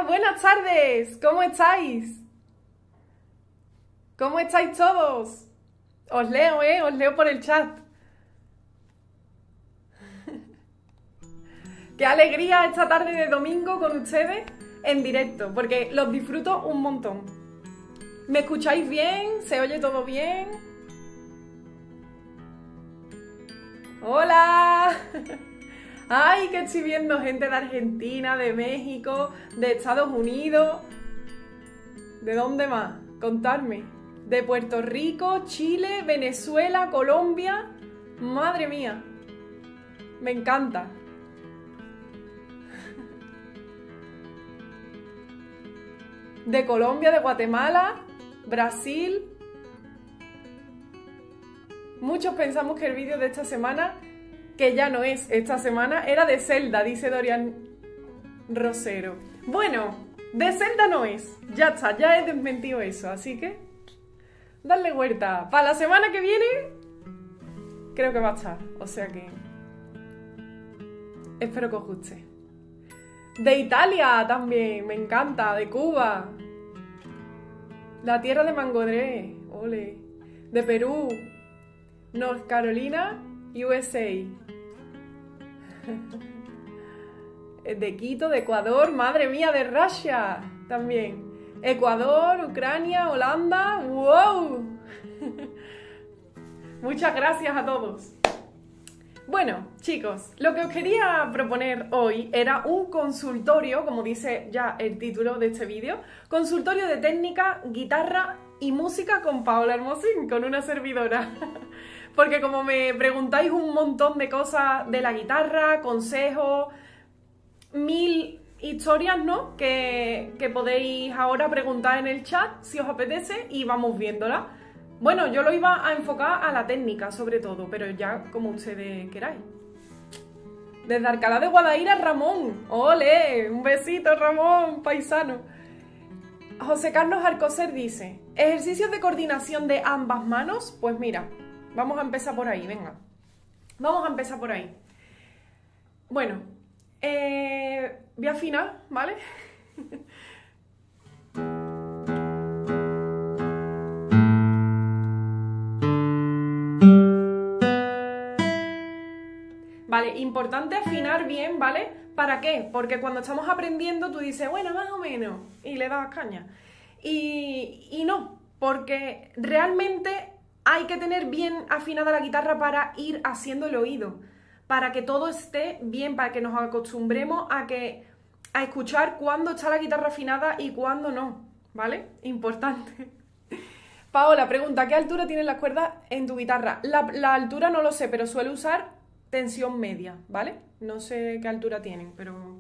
buenas tardes. ¿Cómo estáis? ¿Cómo estáis todos? Os leo, os leo por el chat. Qué alegría esta tarde de domingo con ustedes en directo, porque los disfruto un montón. ¿Me escucháis bien? ¿Se oye todo bien? ¡Hola! ¡Ay, que estoy viendo gente de Argentina, de México, de Estados Unidos! ¿De dónde más? Contadme. De Puerto Rico, Chile, Venezuela, Colombia. ¡Madre mía! Me encanta. De Colombia, de Guatemala, Brasil. Muchos pensamos que el vídeo de esta semana, que ya no es esta semana, era de Zelda, dice Dorian Rosero. Bueno, de Zelda no es. Ya está, ya he desmentido eso, así que darle vuelta. Para la semana que viene, creo que va a estar. O sea que espero que os guste. De Italia también, me encanta. De Cuba. La tierra de Mangodré, ole. De Perú. North Carolina, USA. De Quito, de Ecuador, madre mía, de Rusia también. Ecuador, Ucrania, Holanda, ¡wow! Muchas gracias a todos. Bueno, chicos, lo que os quería proponer hoy era un consultorio, como dice ya el título de este vídeo, consultorio de técnica, guitarra y música con Paola Hermosín, con una servidora. Porque como me preguntáis un montón de cosas de la guitarra, consejos, mil historias, ¿no? Que podéis ahora preguntar en el chat si os apetece y vamos viéndola. Bueno, yo lo iba a enfocar a la técnica sobre todo, pero ya como ustedes queráis. Desde Alcalá de Guadaira, Ramón. ¡Ole! Un besito, Ramón, paisano. José Carlos Alcocer dice, ¿ejercicios de coordinación de ambas manos? Pues mira, vamos a empezar por ahí, venga. Vamos a empezar por ahí. Bueno, voy a afinar, ¿vale? Vale, importante afinar bien, ¿vale? ¿Para qué? Porque cuando estamos aprendiendo tú dices, bueno, más o menos, y le das caña. Y no, porque realmente hay que tener bien afinada la guitarra para ir haciendo el oído, para que todo esté bien, para que nos acostumbremos a escuchar cuándo está la guitarra afinada y cuándo no, ¿vale? Importante. Paola pregunta, ¿qué altura tienen las cuerdas en tu guitarra? La altura no lo sé, pero suelo usar tensión media, ¿vale? No sé qué altura tienen, pero...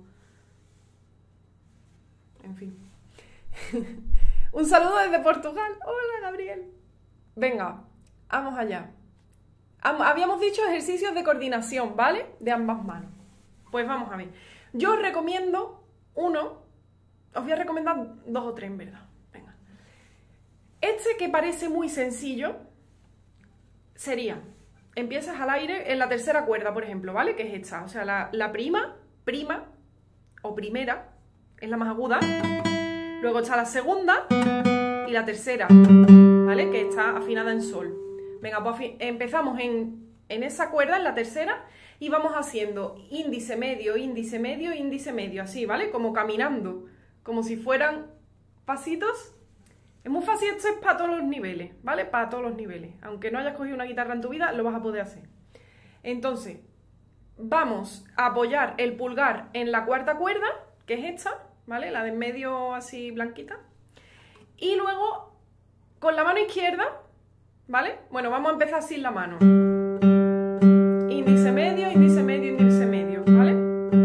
En fin. Un saludo desde Portugal. Hola, Gabriel. Venga, vamos allá. Habíamos dicho ejercicios de coordinación, ¿vale? De ambas manos. Pues vamos a ver. Yo os recomiendo uno. Os voy a recomendar dos o tres, en verdad. Venga. Este que parece muy sencillo sería... Empiezas al aire en la tercera cuerda, por ejemplo, ¿vale? Que es esta. O sea, la prima o primera es la más aguda. Luego está la segunda y la tercera, ¿vale? Que está afinada en sol. Venga, pues empezamos en esa cuerda, en la tercera, y vamos haciendo índice medio, índice medio, índice medio, así, ¿vale? Como caminando, como si fueran pasitos. Es muy fácil, esto es para todos los niveles, ¿vale? Para todos los niveles. Aunque no hayas cogido una guitarra en tu vida, lo vas a poder hacer. Entonces, vamos a apoyar el pulgar en la cuarta cuerda, que es esta, ¿vale? La de en medio así blanquita. Y luego, con la mano izquierda, ¿vale? Bueno, vamos a empezar sin la mano. Índice medio, índice medio, índice medio, ¿vale?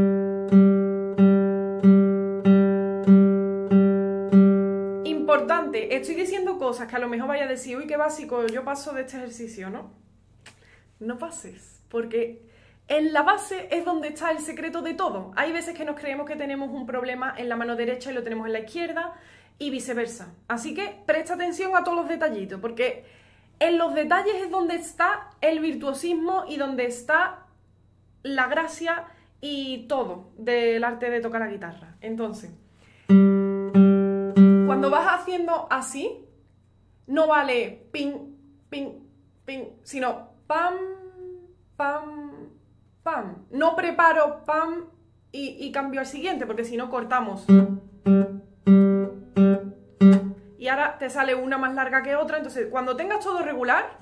Importante, estoy diciendo cosas que a lo mejor vaya a decir, uy, qué básico, yo paso de este ejercicio, ¿no? No pases, porque en la base es donde está el secreto de todo. Hay veces que nos creemos que tenemos un problema en la mano derecha y lo tenemos en la izquierda y viceversa. Así que presta atención a todos los detallitos, porque en los detalles es donde está el virtuosismo y donde está la gracia y todo del arte de tocar la guitarra. Entonces, Cuando vas haciendo así, no vale ping, ping, ping, sino pam, pam, pam. No preparo pam y cambio al siguiente, porque si no cortamos. Y ahora te sale una más larga que otra, entonces cuando tengas todo regular,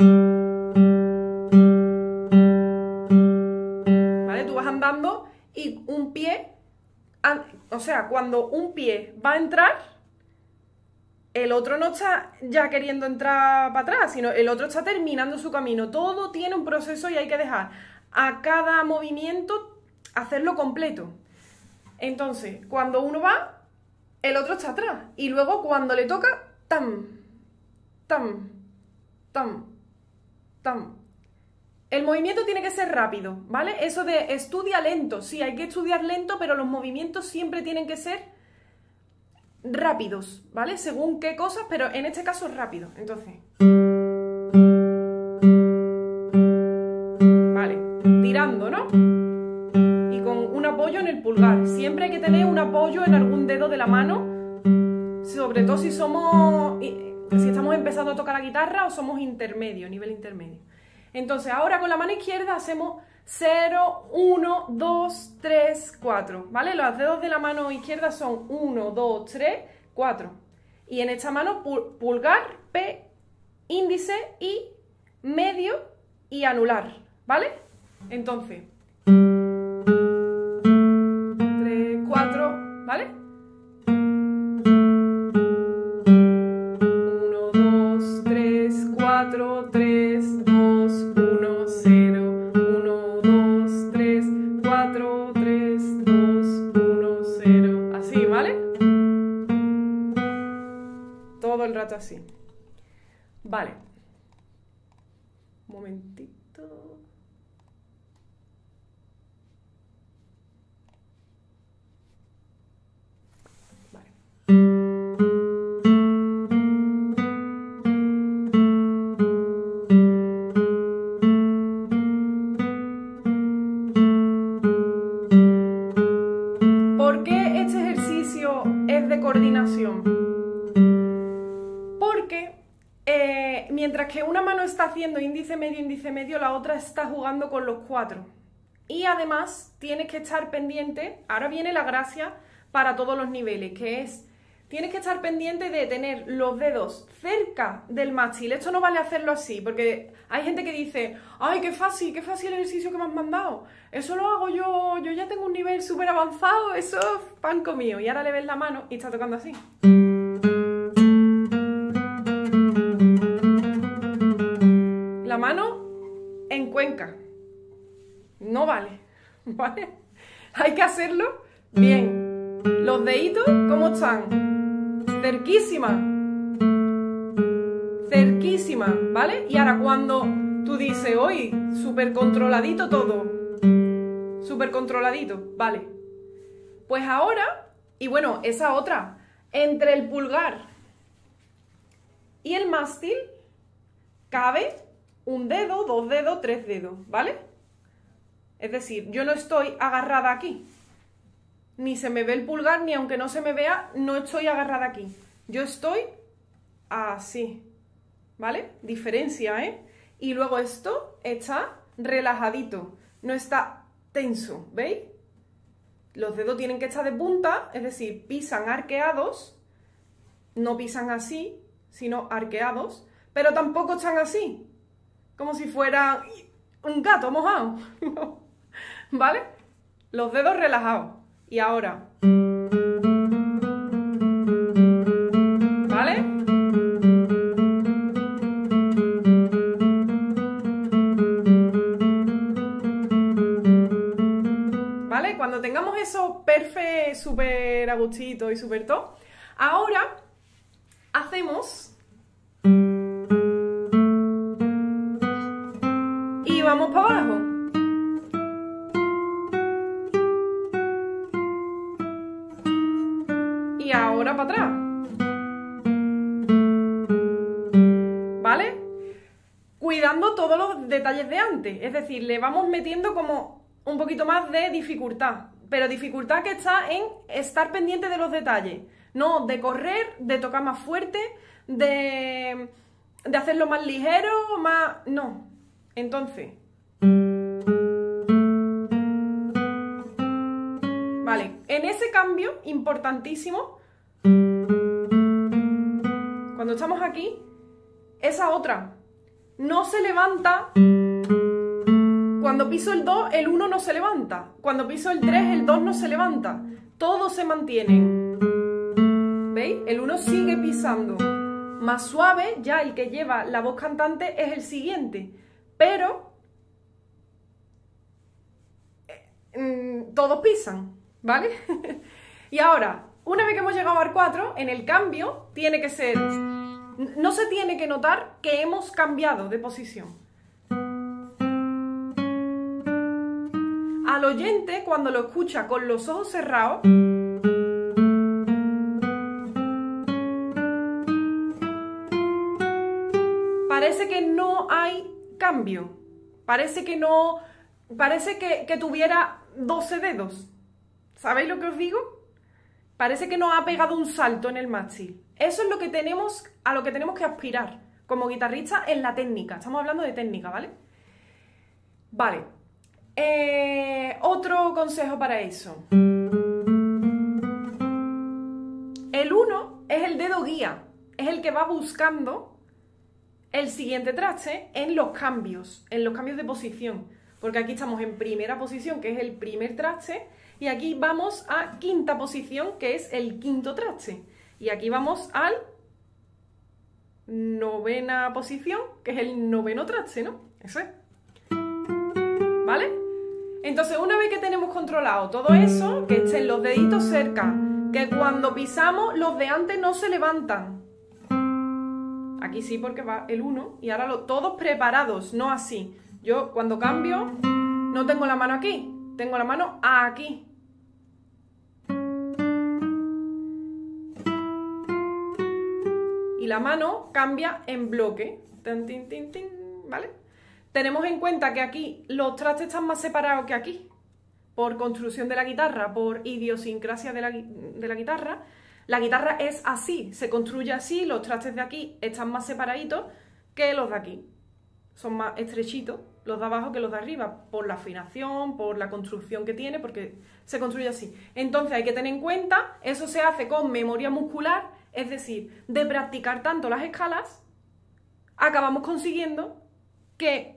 ¿vale? Tú vas andando y un pie, o sea, cuando un pie va a entrar, el otro no está ya queriendo entrar para atrás, sino el otro está terminando su camino. Todo tiene un proceso y hay que dejar a cada movimiento hacerlo completo. Entonces, cuando uno va, el otro está atrás. Y luego cuando le toca, tam, tam, tam, tam. El movimiento tiene que ser rápido, ¿vale? Eso de estudia lento. Sí, hay que estudiar lento, pero los movimientos siempre tienen que ser rápidos, ¿vale? Según qué cosas, pero en este caso rápido. Entonces, vale, tirando, ¿no? Y con un apoyo en el pulgar. Siempre hay que tener un apoyo en algún dedo de la mano, sobre todo si estamos empezando a tocar la guitarra o somos intermedio, nivel intermedio. Entonces, ahora con la mano izquierda hacemos 0, 1, 2, 3, 4, ¿vale? Los dedos de la mano izquierda son 1, 2, 3, 4. Y en esta mano pulgar, P, índice y medio y anular, ¿vale? Entonces, 3, 4, ¿vale? 1, 2, 3, 4, 3, 2, 1, 0, 1, 2, 3, 4, 3, 2, 1, 0. Así, ¿vale? Todo el rato así. Vale. Un momentito. ¿Por qué este ejercicio es de coordinación? Porque mientras que una mano está haciendo índice, medio, la otra está jugando con los 4. Y además tienes que estar pendiente, ahora viene la gracia para todos los niveles, que es, tienes que estar pendiente de tener los dedos cerca del mástil. Esto no vale hacerlo así, porque hay gente que dice, ¡ay, qué fácil el ejercicio que me has mandado! Eso lo hago yo ya tengo un nivel súper avanzado, eso es pan comido. Y ahora le ves la mano y está tocando así. La mano en cuenca. No vale, ¿vale? Hay que hacerlo bien. Los deditos, ¿cómo están? Cerquísima. Cerquísima, ¿vale? Y ahora cuando tú dices, hoy, súper controladito todo. Súper controladito, ¿vale? Pues ahora, y bueno, esa otra, entre el pulgar y el mástil cabe un dedo, 2 dedos, 3 dedos, ¿vale? Es decir, yo no estoy agarrada aquí. Ni se me ve el pulgar, ni aunque no se me vea, no estoy agarrada aquí. Yo estoy así, ¿vale? Diferencia, ¿eh? Y luego esto está relajadito, no está tenso, ¿veis? Los dedos tienen que estar de punta, es decir, pisan arqueados, no pisan así, sino arqueados, pero tampoco están así, como si fuera un gato mojado, ¿vale? Los dedos relajados. Y ahora, ¿vale? ¿Vale? Cuando tengamos eso perfecto, súper a gustito y súper todo, ahora hacemos y vamos para abajo. Y ahora para atrás. ¿Vale? Cuidando todos los detalles de antes. Es decir, le vamos metiendo como un poquito más de dificultad. pero dificultad que está en estar pendiente de los detalles. No de correr, de tocar más fuerte, de hacerlo más ligero, más... No. Entonces... Vale, en ese cambio importantísimo, cuando estamos aquí, esa otra no se levanta. Cuando piso el 2, el 1 no se levanta. Cuando piso el 3, el 2 no se levanta. Todos se mantienen. ¿Veis? El 1 sigue pisando. Más suave, ya el que lleva la voz cantante es el siguiente. Pero todos pisan, ¿vale? Y ahora, una vez que hemos llegado al 4, en el cambio tiene que ser... No se tiene que notar que hemos cambiado de posición. Al oyente, cuando lo escucha con los ojos cerrados, parece que no hay cambio. Parece que no... Parece que tuviera 12 dedos. ¿Sabéis lo que os digo? Parece que no ha pegado un salto en el mástil. Eso es lo que tenemos, a lo que tenemos que aspirar como guitarrista en la técnica. Estamos hablando de técnica, ¿vale? Vale. Otro consejo para eso. El 1 es el dedo guía. Es el que va buscando el siguiente traste en los cambios de posición. Porque aquí estamos en primera posición, que es el primer traste, y aquí vamos a quinta posición, que es el quinto traste. Y aquí vamos al novena posición, que es el noveno traste, ¿no? Eso es. ¿Vale? Entonces, una vez que tenemos controlado todo eso, que estén los deditos cerca, que cuando pisamos los de antes no se levantan. Aquí sí, porque va el 1, y ahora todos preparados, no así. Yo cuando cambio no tengo la mano aquí, tengo la mano aquí. Y la mano cambia en bloque. Tin, tin, tin, tin, ¿vale? Tenemos en cuenta que aquí los trastes están más separados que aquí. Por construcción de la guitarra, por idiosincrasia de la guitarra. La guitarra es así, se construye así, los trastes de aquí están más separaditos que los de aquí. Son más estrechitos los de abajo que los de arriba, por la afinación, por la construcción que tiene, porque se construye así. Entonces hay que tener en cuenta, eso se hace con memoria muscular, es decir, de practicar tanto las escalas, acabamos consiguiendo que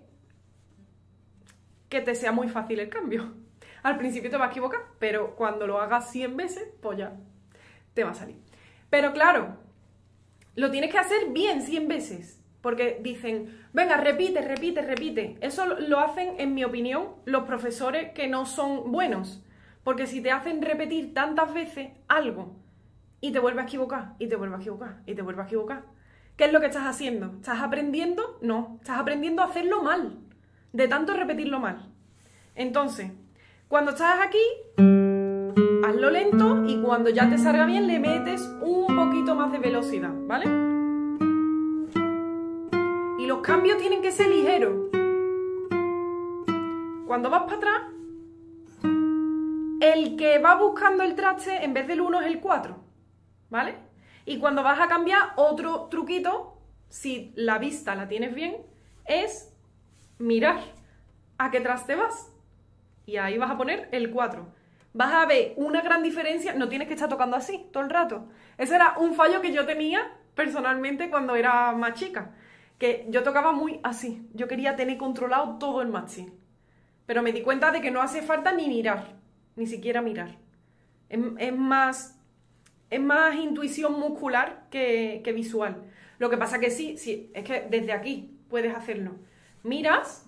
te sea muy fácil el cambio. Al principio te vas a equivocar, pero cuando lo hagas 100 veces, pues ya te va a salir. Pero claro, lo tienes que hacer bien 100 veces. Porque dicen, venga, repite, repite, repite. Eso lo hacen, en mi opinión, los profesores que no son buenos. Porque si te hacen repetir tantas veces algo y te vuelves a equivocar, y te vuelves a equivocar, y te vuelves a equivocar, ¿qué es lo que estás haciendo? ¿Estás aprendiendo? No, estás aprendiendo a hacerlo mal. De tanto repetirlo mal. Entonces, cuando estás aquí, hazlo lento y cuando ya te salga bien le metes un poquito más de velocidad, ¿vale? Y los cambios tienen que ser ligeros. Cuando vas para atrás, el que va buscando el traste en vez del 1 es el 4, ¿vale? Y cuando vas a cambiar, otro truquito, si la vista la tienes bien, es mirar a qué traste vas. Y ahí vas a poner el 4. Vas a ver una gran diferencia, no tienes que estar tocando así todo el rato. Ese era un fallo que yo tenía personalmente cuando era más chica. Que yo tocaba muy así, yo quería tener controlado todo el mástil. Pero me di cuenta de que no hace falta ni mirar, ni siquiera mirar. Es más intuición muscular que visual. Lo que pasa que sí, es que desde aquí puedes hacerlo. Miras.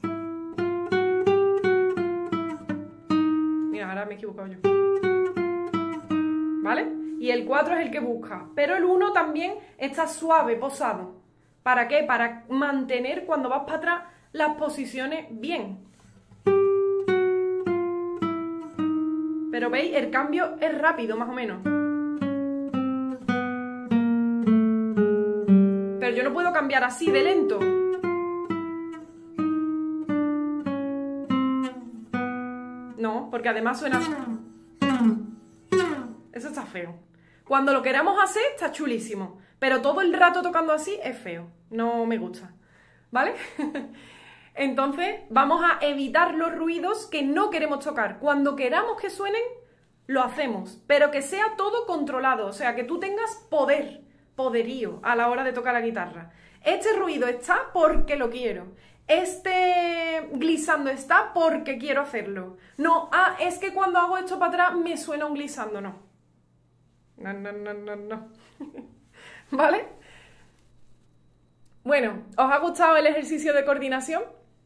Mira, ahora me he equivocado yo. ¿Vale? Y el 4 es el que busca. Pero el 1 también está suave, posado. ¿Para qué? Para mantener cuando vas para atrás las posiciones bien. Pero veis, el cambio es rápido, más o menos. Pero yo no puedo cambiar así de lento. No, porque además suena... feo. Cuando lo queramos hacer, está chulísimo. Pero todo el rato tocando así es feo. No me gusta. ¿Vale? Entonces, vamos a evitar los ruidos que no queremos tocar. Cuando queramos que suenen, lo hacemos. Pero que sea todo controlado. O sea, que tú tengas poderío a la hora de tocar la guitarra. Este ruido está porque lo quiero. Este glissando está porque quiero hacerlo. No, es que cuando hago esto para atrás me suena un glissando. No. No. ¿Vale? Bueno, ¿os ha gustado el ejercicio de coordinación?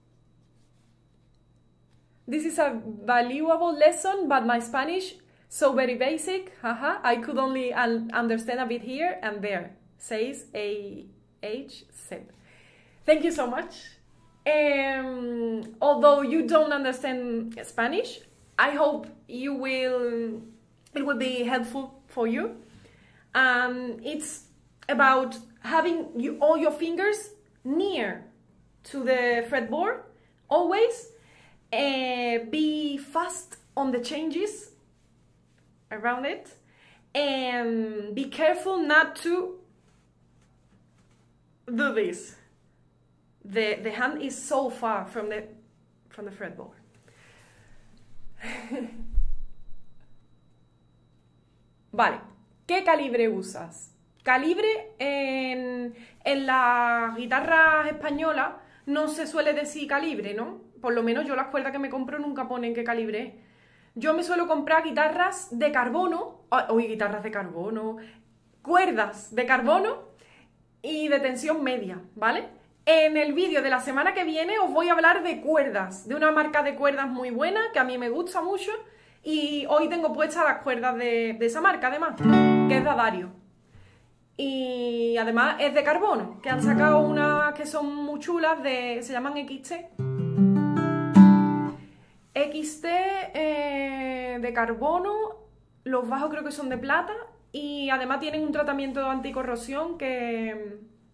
This is a valuable lesson, but my Spanish so very basic. Haha, I could only understand a bit here and there. Says A.H. Seb. Thank you so much. Although you don't understand Spanish, I hope it will be helpful for you. It's about having all your fingers near to the fretboard, always. Be fast on the changes around it, and be careful not to do this. The hand is so far from the fretboard. Vale, ¿qué calibre usas? Calibre en las guitarras españolas no se suele decir calibre, ¿no? Por lo menos yo las cuerdas que me compro nunca ponen qué calibre es. Yo me suelo comprar guitarras de carbono, guitarras de carbono, cuerdas de carbono y de tensión media, ¿vale? En el vídeo de la semana que viene os voy a hablar de cuerdas, de una marca de cuerdas muy buena que a mí me gusta mucho y hoy tengo puestas las cuerdas de esa marca además, que es D'Addario. Y además es de carbono, que han sacado unas que son muy chulas, se llaman XT. XT de carbono, los bajos creo que son de plata y además tienen un tratamiento anticorrosión que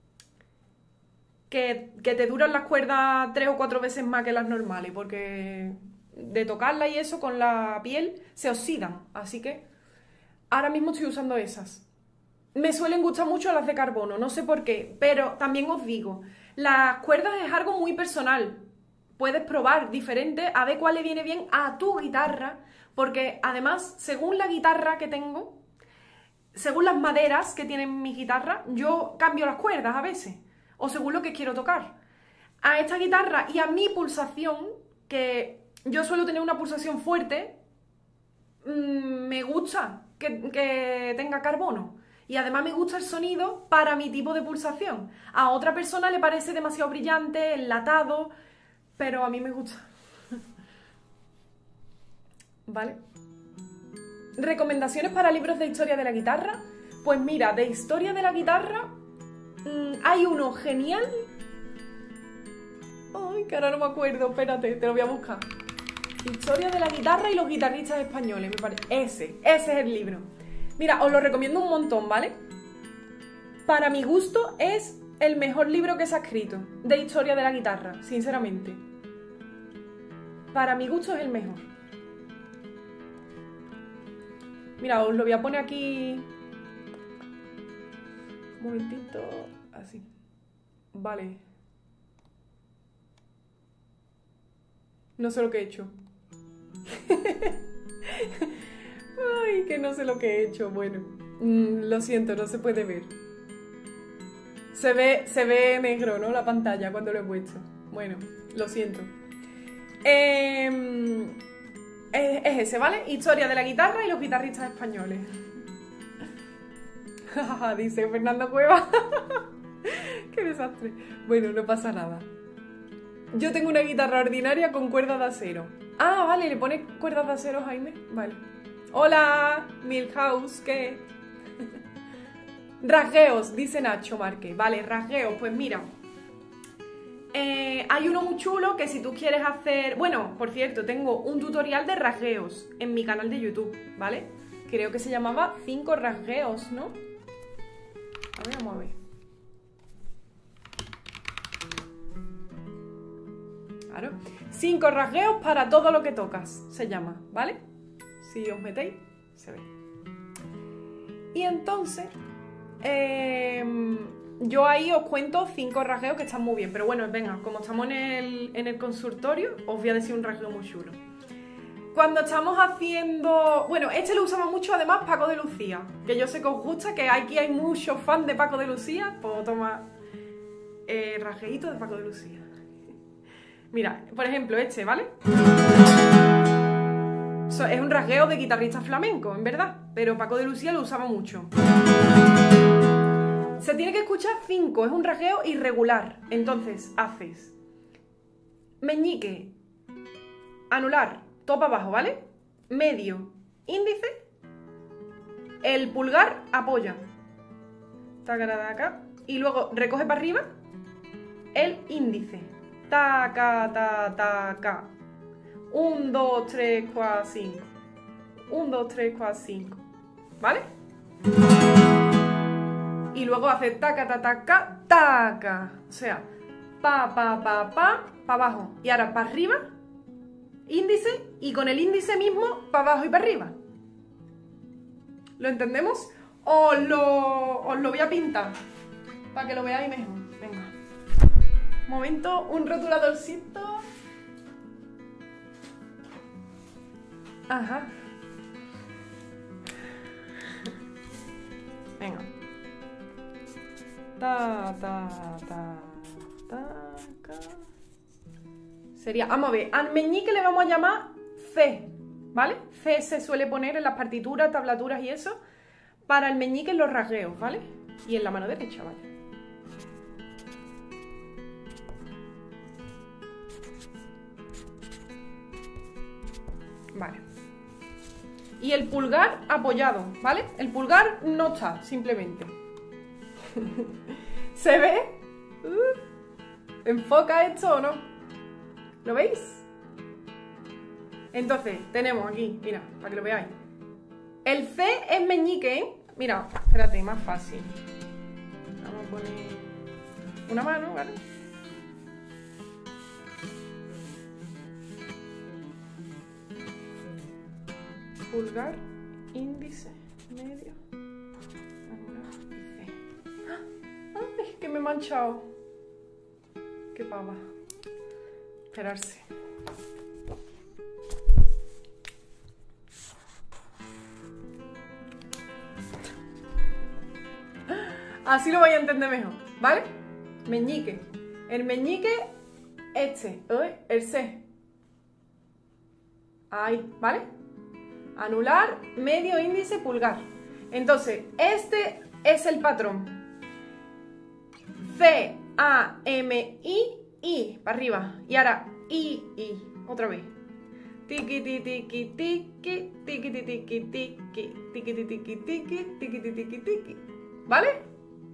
te duran las cuerdas 3 o 4 veces más que las normales, porque de tocarla y eso con la piel se oxidan, así que ahora mismo estoy usando esas. Me suelen gustar mucho las de carbono, no sé por qué, pero también os digo, las cuerdas es algo muy personal. Puedes probar diferente, a ver cuál le viene bien a tu guitarra, porque además, según la guitarra que tengo, según las maderas que tienen mi guitarra, yo cambio las cuerdas a veces, o según lo que quiero tocar. A esta guitarra y a mi pulsación, que yo suelo tener una pulsación fuerte, me gusta que tenga carbono. Y además me gusta el sonido para mi tipo de pulsación. A otra persona le parece demasiado brillante, enlatado, pero a mí me gusta. ¿Vale? ¿Recomendaciones para libros de historia de la guitarra? Pues mira, de historia de la guitarra hay uno genial. Ay, que ahora no me acuerdo, espérate, te lo voy a buscar. Historia de la guitarra y los guitarristas españoles, me parece. Ese es el libro. Mira, os lo recomiendo un montón, ¿vale? Para mi gusto es el mejor libro que se ha escrito de historia de la guitarra, sinceramente. Para mi gusto es el mejor. Mira, os lo voy a poner aquí... Un momentito... Así. Vale. No sé lo que he hecho. Ay, que no sé lo que he hecho. Bueno, lo siento, no se puede ver. Se ve negro, ¿no? La pantalla cuando lo he puesto. Bueno, lo siento. Es ese, ¿vale? Historia de la guitarra y los guitarristas españoles. Dice Fernando Cueva. Qué desastre. Bueno, no pasa nada. Yo tengo una guitarra ordinaria con cuerdas de acero. Ah, vale, le pones cuerdas de acero, Jaime. Vale. Hola, Milhouse, ¿qué? Rasgueos, dice Nacho Márquez. Vale, rasgueos, pues mira. Hay uno muy chulo que si tú quieres hacer... Bueno, por cierto, tengo un tutorial de rasgueos en mi canal de YouTube, ¿vale? Creo que se llamaba 5 rasgueos, ¿no? A ver, vamos a ver. Claro. 5 rasgueos para todo lo que tocas, se llama, ¿vale? Si os metéis, se ve. Y entonces, yo ahí os cuento 5 rasgueos que están muy bien. Pero bueno, venga, como estamos en el consultorio, os voy a decir un rasgueo muy chulo. Cuando estamos haciendo... Bueno, este lo usamos mucho además Paco de Lucía, que yo sé que os gusta, que aquí hay muchos fans de Paco de Lucía. Pues toma rasgueito de Paco de Lucía. Mira, por ejemplo, este, ¿vale? Es un rasgueo de guitarrista flamenco, en verdad, pero Paco de Lucía lo usaba mucho. Se tiene que escuchar 5, es un rasgueo irregular. Entonces, haces meñique, anular, topa abajo, ¿vale? Medio, índice, el pulgar apoya. Taca, y luego recoge para arriba el índice. Taca, taca. 1, 2, 3, 4, 5. 1, 2, 3, 4, 5. ¿Vale? Y luego hace taca, taca, taca. O sea, pa abajo. Y ahora para arriba, índice, y con el índice mismo, para abajo y para arriba. ¿Lo entendemos? Os lo voy a pintar para que lo veáis mejor. Venga. Un momento, un rotuladorcito. Ajá. Venga. Sería, vamos a ver, al meñique le vamos a llamar C, ¿vale? C se suele poner en las partituras, tablaturas y eso, para el meñique en los rasgueos, ¿vale? Y en la mano derecha, ¿vale? Vale. Y el pulgar apoyado, ¿vale? El pulgar no está, simplemente. ¿Se ve? ¿Enfoca esto o no? ¿Lo veis? Entonces, tenemos aquí, mira, para que lo veáis. El C es meñique, ¿eh? Mira, espérate, más fácil. Vamos a poner una mano, ¿vale? Pulgar, índice, medio, anular y C. ¡Ay, que me he manchado! ¡Qué pava! Esperarse. Así lo vais a entender mejor, ¿vale? Meñique. El meñique, este, el C. Ahí, ¿vale? Anular, medio, índice, pulgar. Entonces, este es el patrón. C, A, M, I, para arriba. Y ahora, I. Otra vez. Tiki, tiki, tiki, tiki, tiki, tiki, tiki, tiki, tiki, tiki, tiki, tiki. ¿Vale?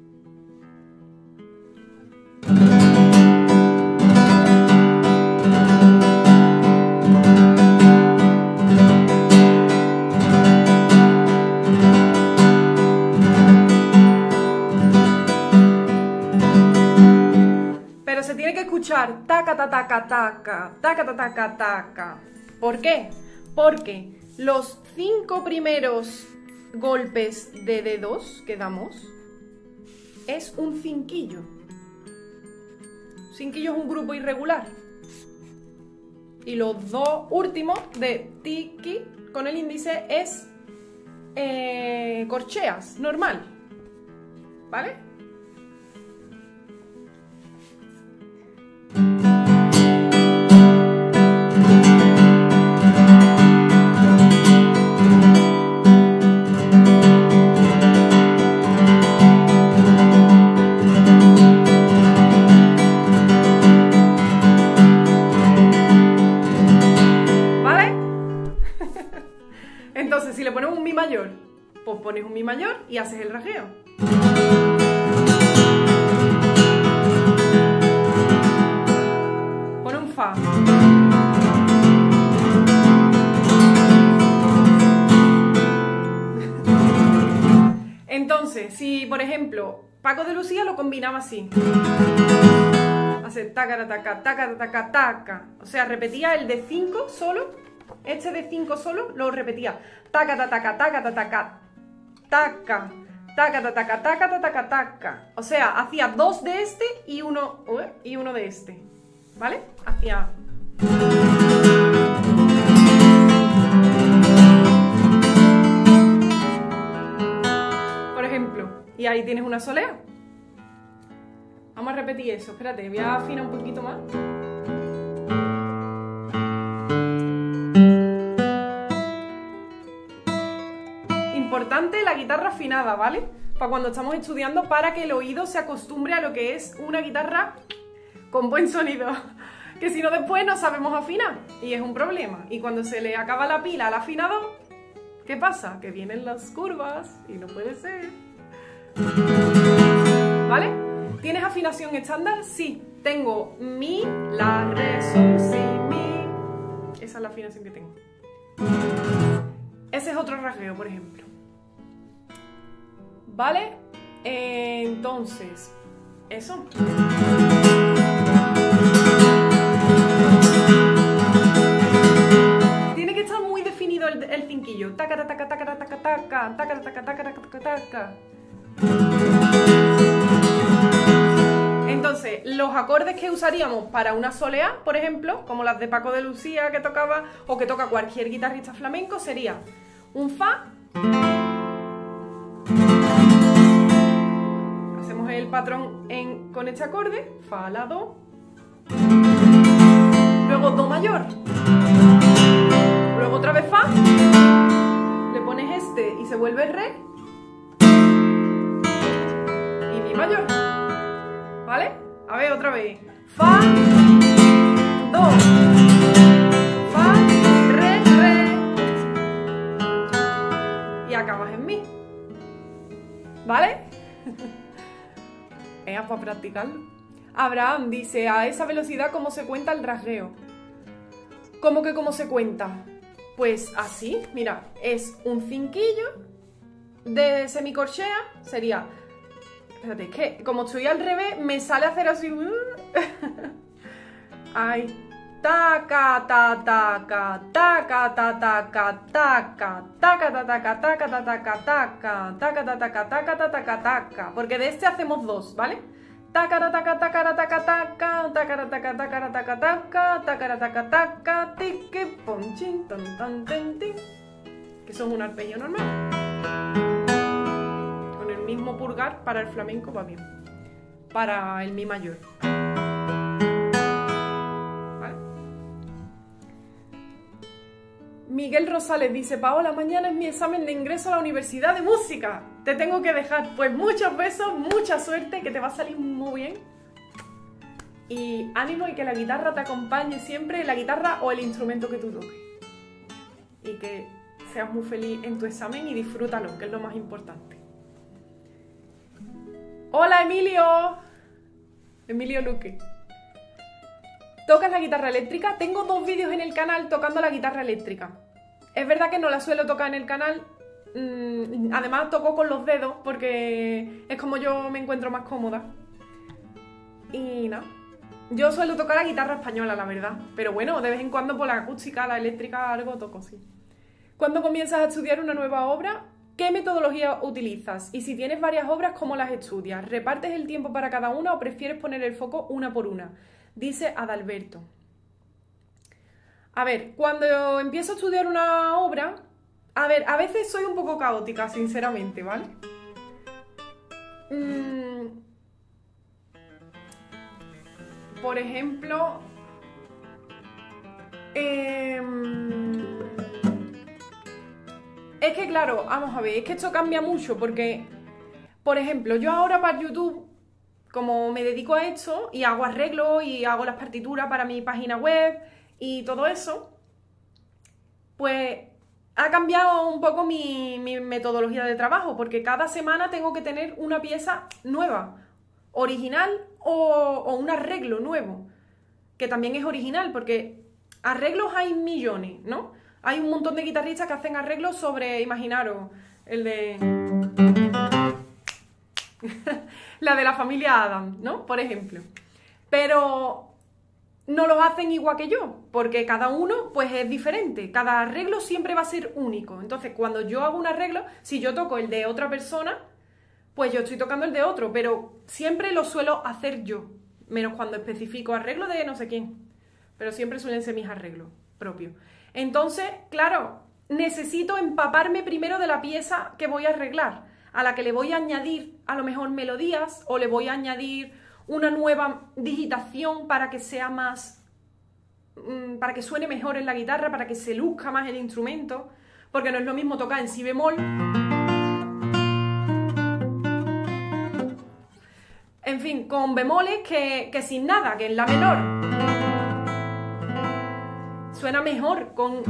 Escuchar taca, taca, taca, taca, taca, taca. ¿Por qué? Porque los 5 primeros golpes de dedos que damos es un cinquillo. Cinquillo es un grupo irregular. Y los 2 últimos de tiki con el índice es corcheas, normal. ¿Vale? Entonces, si le ponemos un mi mayor, pues pones un mi mayor y haces el rasgueo. Pone un fa. Entonces, si por ejemplo, Paco de Lucía lo combinaba así. Hace taca, taca, taca, taca, taca. O sea, repetía el de 5 solo. Este de 5 solo lo repetía. Taca, taca, taca, taca, taca. taca, taca, taca, taca, taca, taca, taca. O sea, hacía 2 de este y uno de este, ¿vale? Hacía... Por ejemplo, y ahí tienes una solea. Vamos a repetir eso, espérate, voy a afinar un poquito más. Importante la guitarra afinada, ¿vale? Para cuando estamos estudiando, para que el oído se acostumbre a lo que es una guitarra con buen sonido. Que si no después no sabemos afinar y es un problema. Y cuando se le acaba la pila al afinador, ¿qué pasa? Que vienen las curvas y no puede ser. ¿Vale? ¿Tienes afinación estándar? Sí. Tengo mi, la, re, sol, si, mi. Esa es la afinación que tengo. Ese es otro rasgueo, por ejemplo. ¿Vale? Entonces, eso. Tiene que estar muy definido el cinquillo. Taca, taca, taca, taca, taca, taca, taca, taca, taca, taca, taca. Entonces, los acordes que usaríamos para una soleá, por ejemplo, como las de Paco de Lucía que tocaba o que toca cualquier guitarrista flamenco, sería un fa. Hacemos el patrón con este acorde, fa, la, do. Luego do mayor. Luego otra vez fa. Le pones este y se vuelve re. Y mi mayor. ¿Vale? A ver, otra vez. Fa, do, fa, re, re. Y acabas en mi. ¿Vale? Es para practicarlo. Abraham dice, a esa velocidad, ¿cómo se cuenta el rasgueo? ¿Cómo que cómo se cuenta? Pues así, mira, es un cinquillo de semicorchea, sería... Espérate, es que como estoy al revés, me sale a hacer así... Ay... Taca, ta, taca, taca, ta, taca, taca, taca, ta, taca, taca, ta, taca, taca, taca, ta, taca, taca, ta, taca, taca. Porque de este hacemos 2, ¿vale? Taca, ta, taca, taca, taca, taca, taca, ta, taca, taca, taca, taca, taca, taca, taca, tique, ponchin, ton, ton, ten, tin. Que son un arpegio normal. Con el mismo pulgar para el flamenco va bien. Para el mi mayor. Miguel Rosales dice, Paola, mañana es mi examen de ingreso a la Universidad de Música. Te tengo que dejar. Pues muchos besos, mucha suerte, que te va a salir muy bien. Y ánimo y que la guitarra te acompañe siempre, la guitarra o el instrumento que tú toques. Y que seas muy feliz en tu examen y disfrútalo, que es lo más importante. Hola, Emilio. Emilio Luque. ¿Tocas la guitarra eléctrica? Tengo 2 vídeos en el canal tocando la guitarra eléctrica. Es verdad que no la suelo tocar en el canal. Además toco con los dedos porque es como yo me encuentro más cómoda. Y nada. Yo suelo tocar la guitarra española, la verdad. Pero bueno, de vez en cuando por la acústica, la eléctrica, algo toco, sí. ¿Cuándo comienzas a estudiar una nueva obra? ¿Qué metodología utilizas? Y si tienes varias obras, ¿cómo las estudias? ¿Repartes el tiempo para cada una o prefieres poner el foco una por una? Dice Adalberto. A ver, cuando empiezo a estudiar una obra, a veces soy un poco caótica, sinceramente, ¿vale? Por ejemplo, es que claro, vamos a ver, es que esto cambia mucho porque, por ejemplo, yo ahora para YouTube, como me dedico a esto y hago arreglos y hago las partituras para mi página web y todo eso, pues ha cambiado un poco mi metodología de trabajo, porque cada semana tengo que tener una pieza nueva, original o un arreglo nuevo, que también es original, porque arreglos hay millones, ¿no? Hay un montón de guitarristas que hacen arreglos sobre, imaginaros, el de... la de la familia Adam, ¿no? Por ejemplo. Pero no los hacen igual que yo, porque cada uno pues es diferente, cada arreglo siempre va a ser único. Entonces, cuando yo hago un arreglo, si yo toco el de otra persona, pues yo estoy tocando el de otro, pero siempre lo suelo hacer yo, menos cuando especifico arreglo de no sé quién, pero siempre suelen ser mis arreglos propios. Entonces, claro, necesito empaparme primero de la pieza que voy a arreglar, a la que le voy a añadir a lo mejor melodías o le voy a añadir una nueva digitación para que sea más, para que suene mejor en la guitarra, para que se luzca más el instrumento, porque no es lo mismo tocar en si bemol, en fin, con bemoles que sin nada, que en la menor. Suena mejor con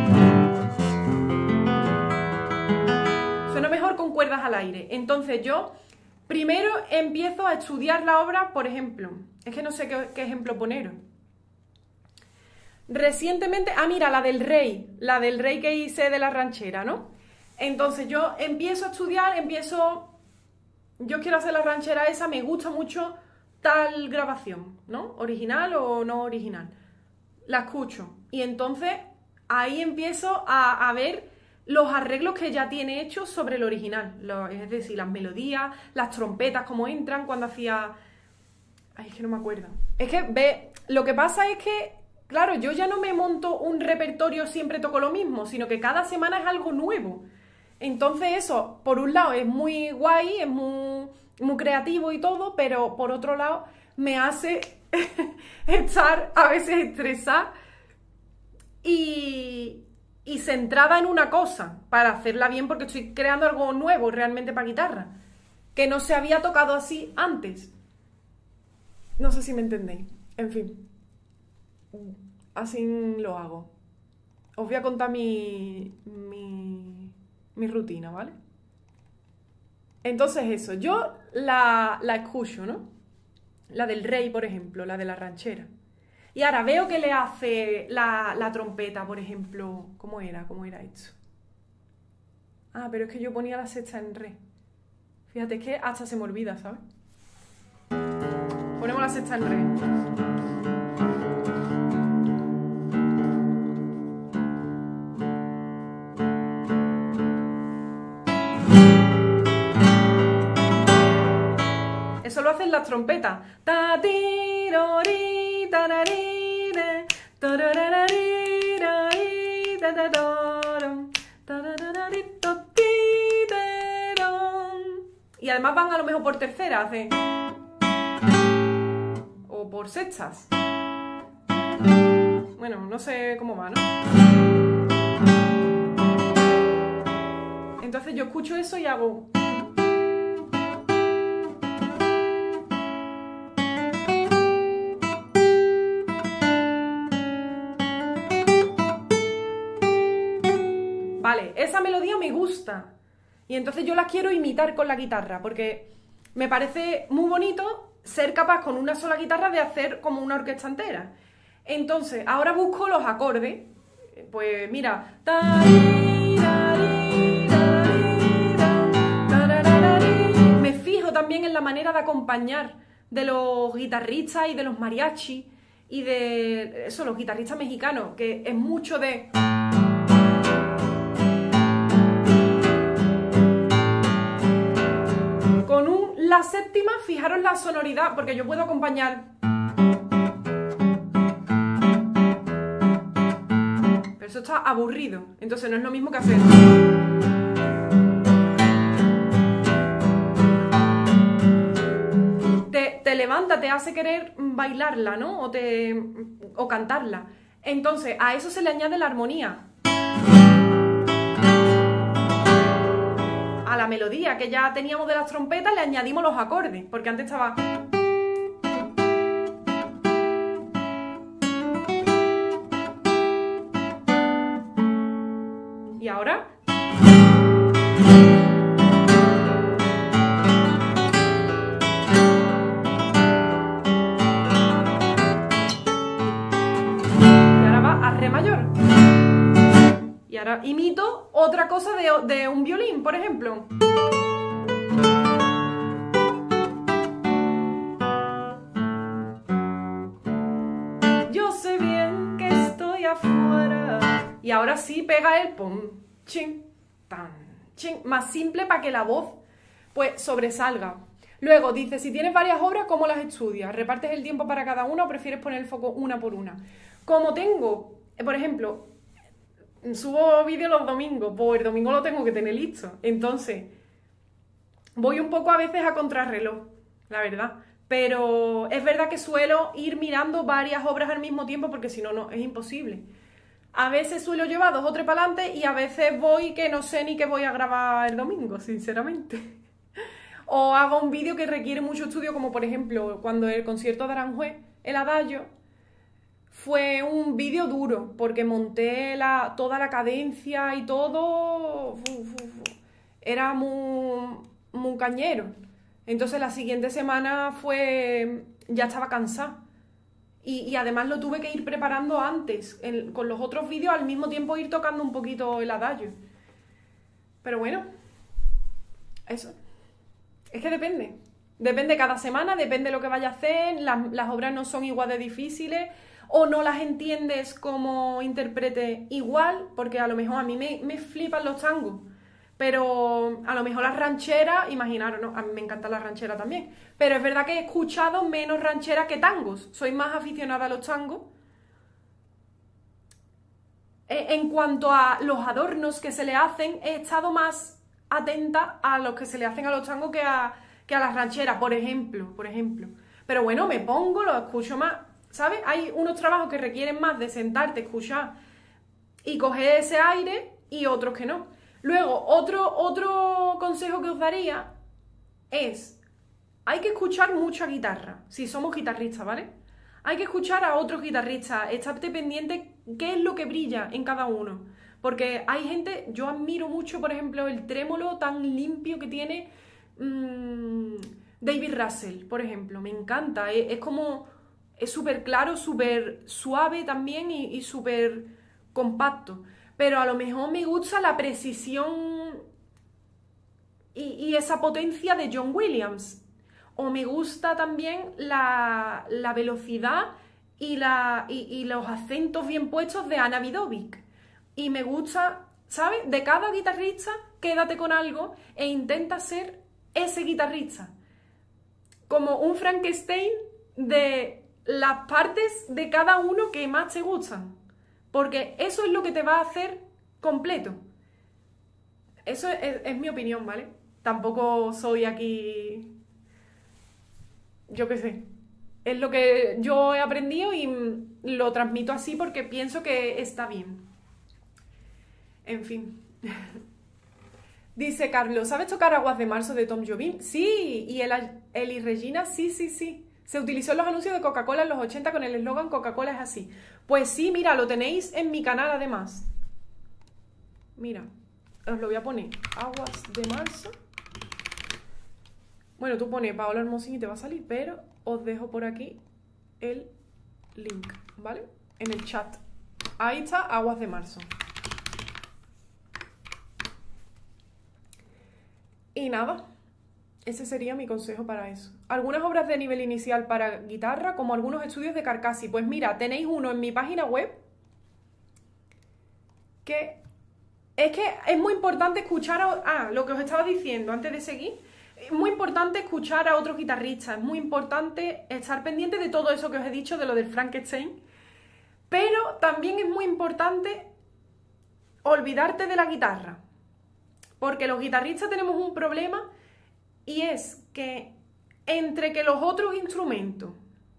cuerdas al aire. Entonces yo primero empiezo a estudiar la obra, por ejemplo. Es que no sé qué ejemplo poner. Recientemente, mira, la del rey que hice de la ranchera, ¿no? Entonces yo empiezo a estudiar, yo quiero hacer la ranchera esa, me gusta mucho tal grabación, ¿no? Original o no original. La escucho. Y entonces ahí empiezo a ver los arreglos que ya tiene hechos sobre el original. Es decir, las melodías, las trompetas, cómo entran cuando hacía... Ay, es que no me acuerdo. Es que, lo que pasa es que, claro, yo ya no me monto un repertorio, siempre toco lo mismo, sino que cada semana es algo nuevo. Entonces eso, por un lado, es muy guay, es muy creativo y todo, pero por otro lado me hace estar a veces estresada y centrada en una cosa para hacerla bien, porque estoy creando algo nuevo realmente para guitarra, que no se había tocado así antes. No sé si me entendéis. En fin, así lo hago. Os voy a contar mi rutina, ¿vale? Entonces eso, yo la escucho, ¿no? La del rey, por ejemplo, la de la ranchera. Y ahora veo que le hace la trompeta, por ejemplo. ¿Cómo era esto? Pero es que yo ponía la sexta en re. Fíjate, es que hasta se me olvida, ¿sabes? Ponemos la sexta en re. Eso lo hacen las trompetas. Y además van a lo mejor por tercera, hacen... o por sextas. Bueno, no sé cómo va, ¿no? Entonces yo escucho eso y hago... Vale, esa melodía me gusta y entonces yo la quiero imitar con la guitarra porque me parece muy bonito ser capaz con una sola guitarra de hacer como una orquesta entera. Entonces, ahora busco los acordes, pues mira, me fijo también en la manera de acompañar de los guitarristas y de los mariachis y de eso, los guitarristas mexicanos, que es mucho de... La séptima, fijaros la sonoridad, porque yo puedo acompañar. Pero eso está aburrido, entonces no es lo mismo que hacer. Te levanta, te hace querer bailarla, ¿no? O cantarla. Entonces, a eso se le añade la armonía. A la melodía que ya teníamos de las trompetas le añadimos los acordes, porque antes estaba... ¿Y ahora? Y ahora va a re mayor. Y ahora imito otra cosa de un violín, por ejemplo. Yo Y ahora sí pega el pum, chin, tan, chin, más simple para que la voz pues sobresalga. Luego dice, si tienes varias obras, ¿cómo las estudias? ¿Repartes el tiempo para cada una o prefieres poner el foco una por una? Como tengo, por ejemplo, subo vídeos los domingos, pues el domingo lo tengo que tener listo. Entonces, voy un poco a veces a contrarreloj, la verdad. Pero es verdad que suelo ir mirando varias obras al mismo tiempo porque si no, no, es imposible. A veces suelo llevar 2 o 3 para adelante y a veces voy que no sé ni qué voy a grabar el domingo, sinceramente. O hago un vídeo que requiere mucho estudio, como por ejemplo, cuando el concierto de Aranjuez, el Adagio, fue un vídeo duro, porque monté toda la cadencia y todo. Era muy cañero. Entonces la siguiente semana ya estaba cansada. Y además lo tuve que ir preparando antes, con los otros vídeos al mismo tiempo ir tocando un poquito el Adagio. Pero bueno, eso. Es que depende. Depende cada semana, depende lo que vaya a hacer, las obras no son igual de difíciles o no las entiendes como intérprete igual, porque a lo mejor a mí me flipan los tangos, pero a lo mejor las rancheras, imaginaros, ¿no? A mí me encanta la ranchera también, pero es verdad que he escuchado menos rancheras que tangos, soy más aficionada a los tangos. En cuanto a los adornos que se le hacen, he estado más atenta a los que se le hacen a los tangos que a las rancheras, por ejemplo. Pero bueno, me pongo, lo escucho más, ¿sabes? Hay unos trabajos que requieren más de sentarte, escuchar y coger ese aire y otros que no. Luego, otro consejo que os daría es, hay que escuchar mucha guitarra, si somos guitarristas, ¿vale? Hay que escuchar a otros guitarristas, estate pendiente qué es lo que brilla en cada uno. Porque hay gente, yo admiro mucho, por ejemplo, el trémolo tan limpio que tiene David Russell, por ejemplo. Me encanta, es súper claro, súper suave también y súper compacto. Pero a lo mejor me gusta la precisión y esa potencia de John Williams. O me gusta también la velocidad y los acentos bien puestos de Anna Vidovic. Y me gusta, ¿sabes? De cada guitarrista, quédate con algo e intenta ser ese guitarrista. Como un Frankenstein de las partes de cada uno que más te gustan. Porque eso es lo que te va a hacer completo. Eso es mi opinión, ¿vale? Tampoco soy aquí... Yo qué sé. Es lo que yo he aprendido y lo transmito así porque pienso que está bien. En fin. Dice Carlos, ¿sabes tocar Aguas de Marzo de Tom Jobim? Sí, y Eli Regina, sí. Se utilizó en los anuncios de Coca-Cola en los 80 con el eslogan Coca-Cola es así. Pues sí, mira, lo tenéis en mi canal además. Mira, os lo voy a poner. Aguas de Marzo. Bueno, tú pones Paola Hermosín y te va a salir, pero os dejo por aquí el link, ¿vale? En el chat. Ahí está Aguas de Marzo. Y nada, ese sería mi consejo para eso. Algunas obras de nivel inicial para guitarra, como algunos estudios de Carcassi. Pues mira, tenéis uno en mi página web que es muy importante escuchar lo que os estaba diciendo antes de seguir. Es muy importante escuchar a otros guitarristas. Es muy importante estar pendiente de todo eso que os he dicho, de lo del Frankenstein. Pero también es muy importante olvidarte de la guitarra. Porque los guitarristas tenemos un problema y es que entre que los otros instrumentos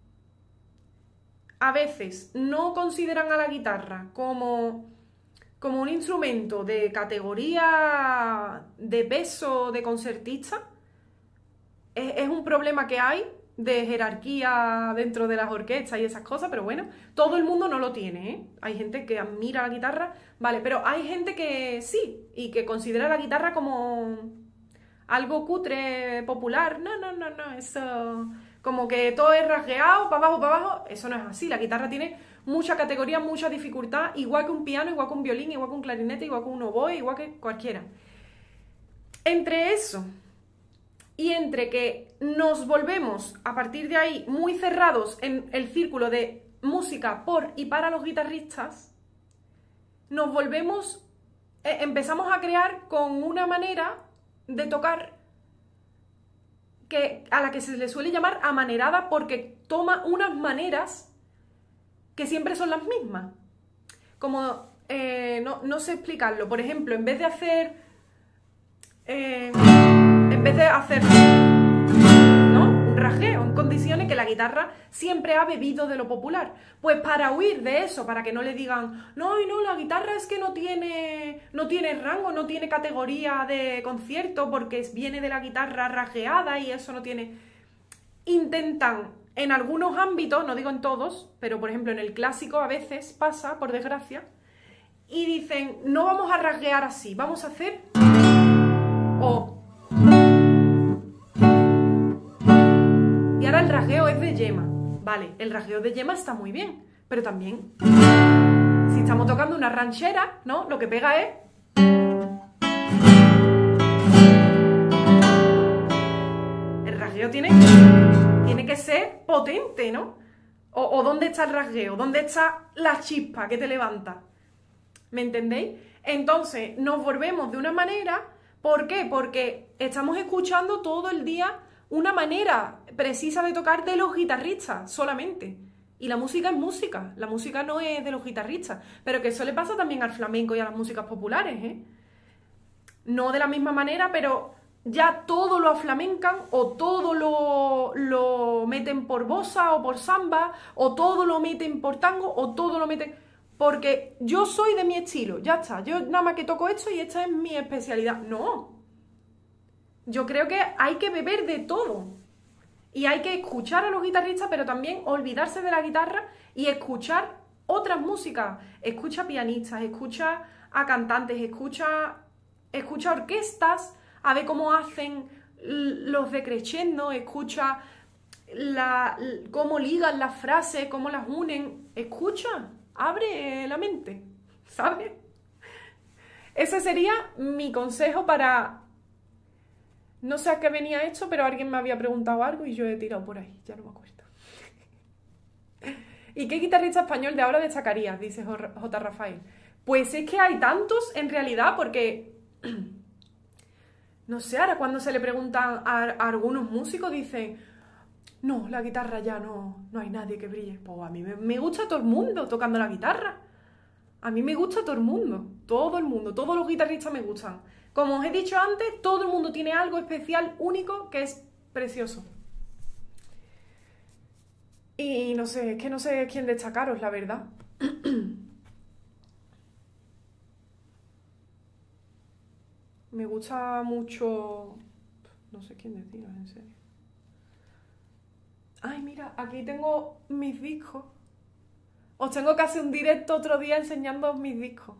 a veces no consideran a la guitarra como un instrumento de categoría de peso de concertista, es un problema que hay de jerarquía dentro de las orquestas y esas cosas, pero bueno, todo el mundo no lo tiene, ¿eh? Hay gente que admira la guitarra, vale, pero hay gente que sí, y que considera la guitarra como algo cutre, popular. No, eso... Como que todo es rasgueado, para abajo, eso no es así. La guitarra tiene mucha categoría, mucha dificultad, igual que un piano, igual que un violín, igual que un clarinete, igual que un oboe, igual que cualquiera. Entre eso y entre que nos volvemos a partir de ahí muy cerrados en el círculo de música por y para los guitarristas, nos volvemos, empezamos a crear con una manera de tocar a la que se le suele llamar amanerada, porque toma unas maneras que siempre son las mismas. Como, no sé explicarlo. Por ejemplo, en vez de hacer, ¿no?, un rasgueo en condiciones, que la guitarra siempre ha bebido de lo popular. Pues para huir de eso, para que no le digan, no, la guitarra es que no tiene rango, no tiene categoría de concierto porque viene de la guitarra rasgueada y eso no tiene... Intentan, en algunos ámbitos, no digo en todos, pero por ejemplo en el clásico a veces pasa, por desgracia, y dicen, no vamos a rasguear así, vamos a hacer... O... Y ahora el rasgueo es de yema. Vale, el rasgueo de yema está muy bien, pero también, si estamos tocando una ranchera, ¿no?, lo que pega es... El rasgueo tiene que ser potente, ¿no? O ¿dónde está el rasgueo? ¿Dónde está la chispa que te levanta? ¿Me entendéis? Entonces, nos volvemos de una manera... ¿Por qué? Porque estamos escuchando todo el día una manera precisa de tocar de los guitarristas solamente. Y la música es música, la música no es de los guitarristas. Pero que eso le pasa también al flamenco y a las músicas populares, ¿eh? No de la misma manera, pero ya todo lo aflamencan, o todo lo meten por bossa o por samba, o todo lo meten por tango, o todo lo meten... Porque yo soy de mi estilo, ya está. Yo nada más que toco esto y esta es mi especialidad. No. Yo creo que hay que beber de todo. Y hay que escuchar a los guitarristas, pero también olvidarse de la guitarra y escuchar otras músicas. Escucha pianistas, escucha a cantantes, escucha orquestas, a ver cómo hacen los decreciendo, escucha cómo ligan las frases, cómo las unen. Escucha. Abre la mente, ¿sabes? Ese sería mi consejo para... No sé a qué venía esto, pero alguien me había preguntado algo y yo he tirado por ahí, ya no me acuerdo. ¿Y qué guitarrista español de ahora destacarías?, dice J. Rafael. Pues es que hay tantos en realidad, porque... No sé, ahora cuando se le preguntan a algunos músicos dicen... No, la guitarra ya no hay nadie que brille. Pues a mí me gusta todo el mundo tocando la guitarra. A mí me gusta todo el mundo, todos los guitarristas me gustan. Como os he dicho antes, todo el mundo tiene algo especial, único, que es precioso. Y no sé, es que no sé quién destacaros, la verdad. Me gusta mucho... No sé quién deciros, en serio. Ay, mira, aquí tengo mis discos. Os tengo que hacer un directo otro día enseñándoos mis discos.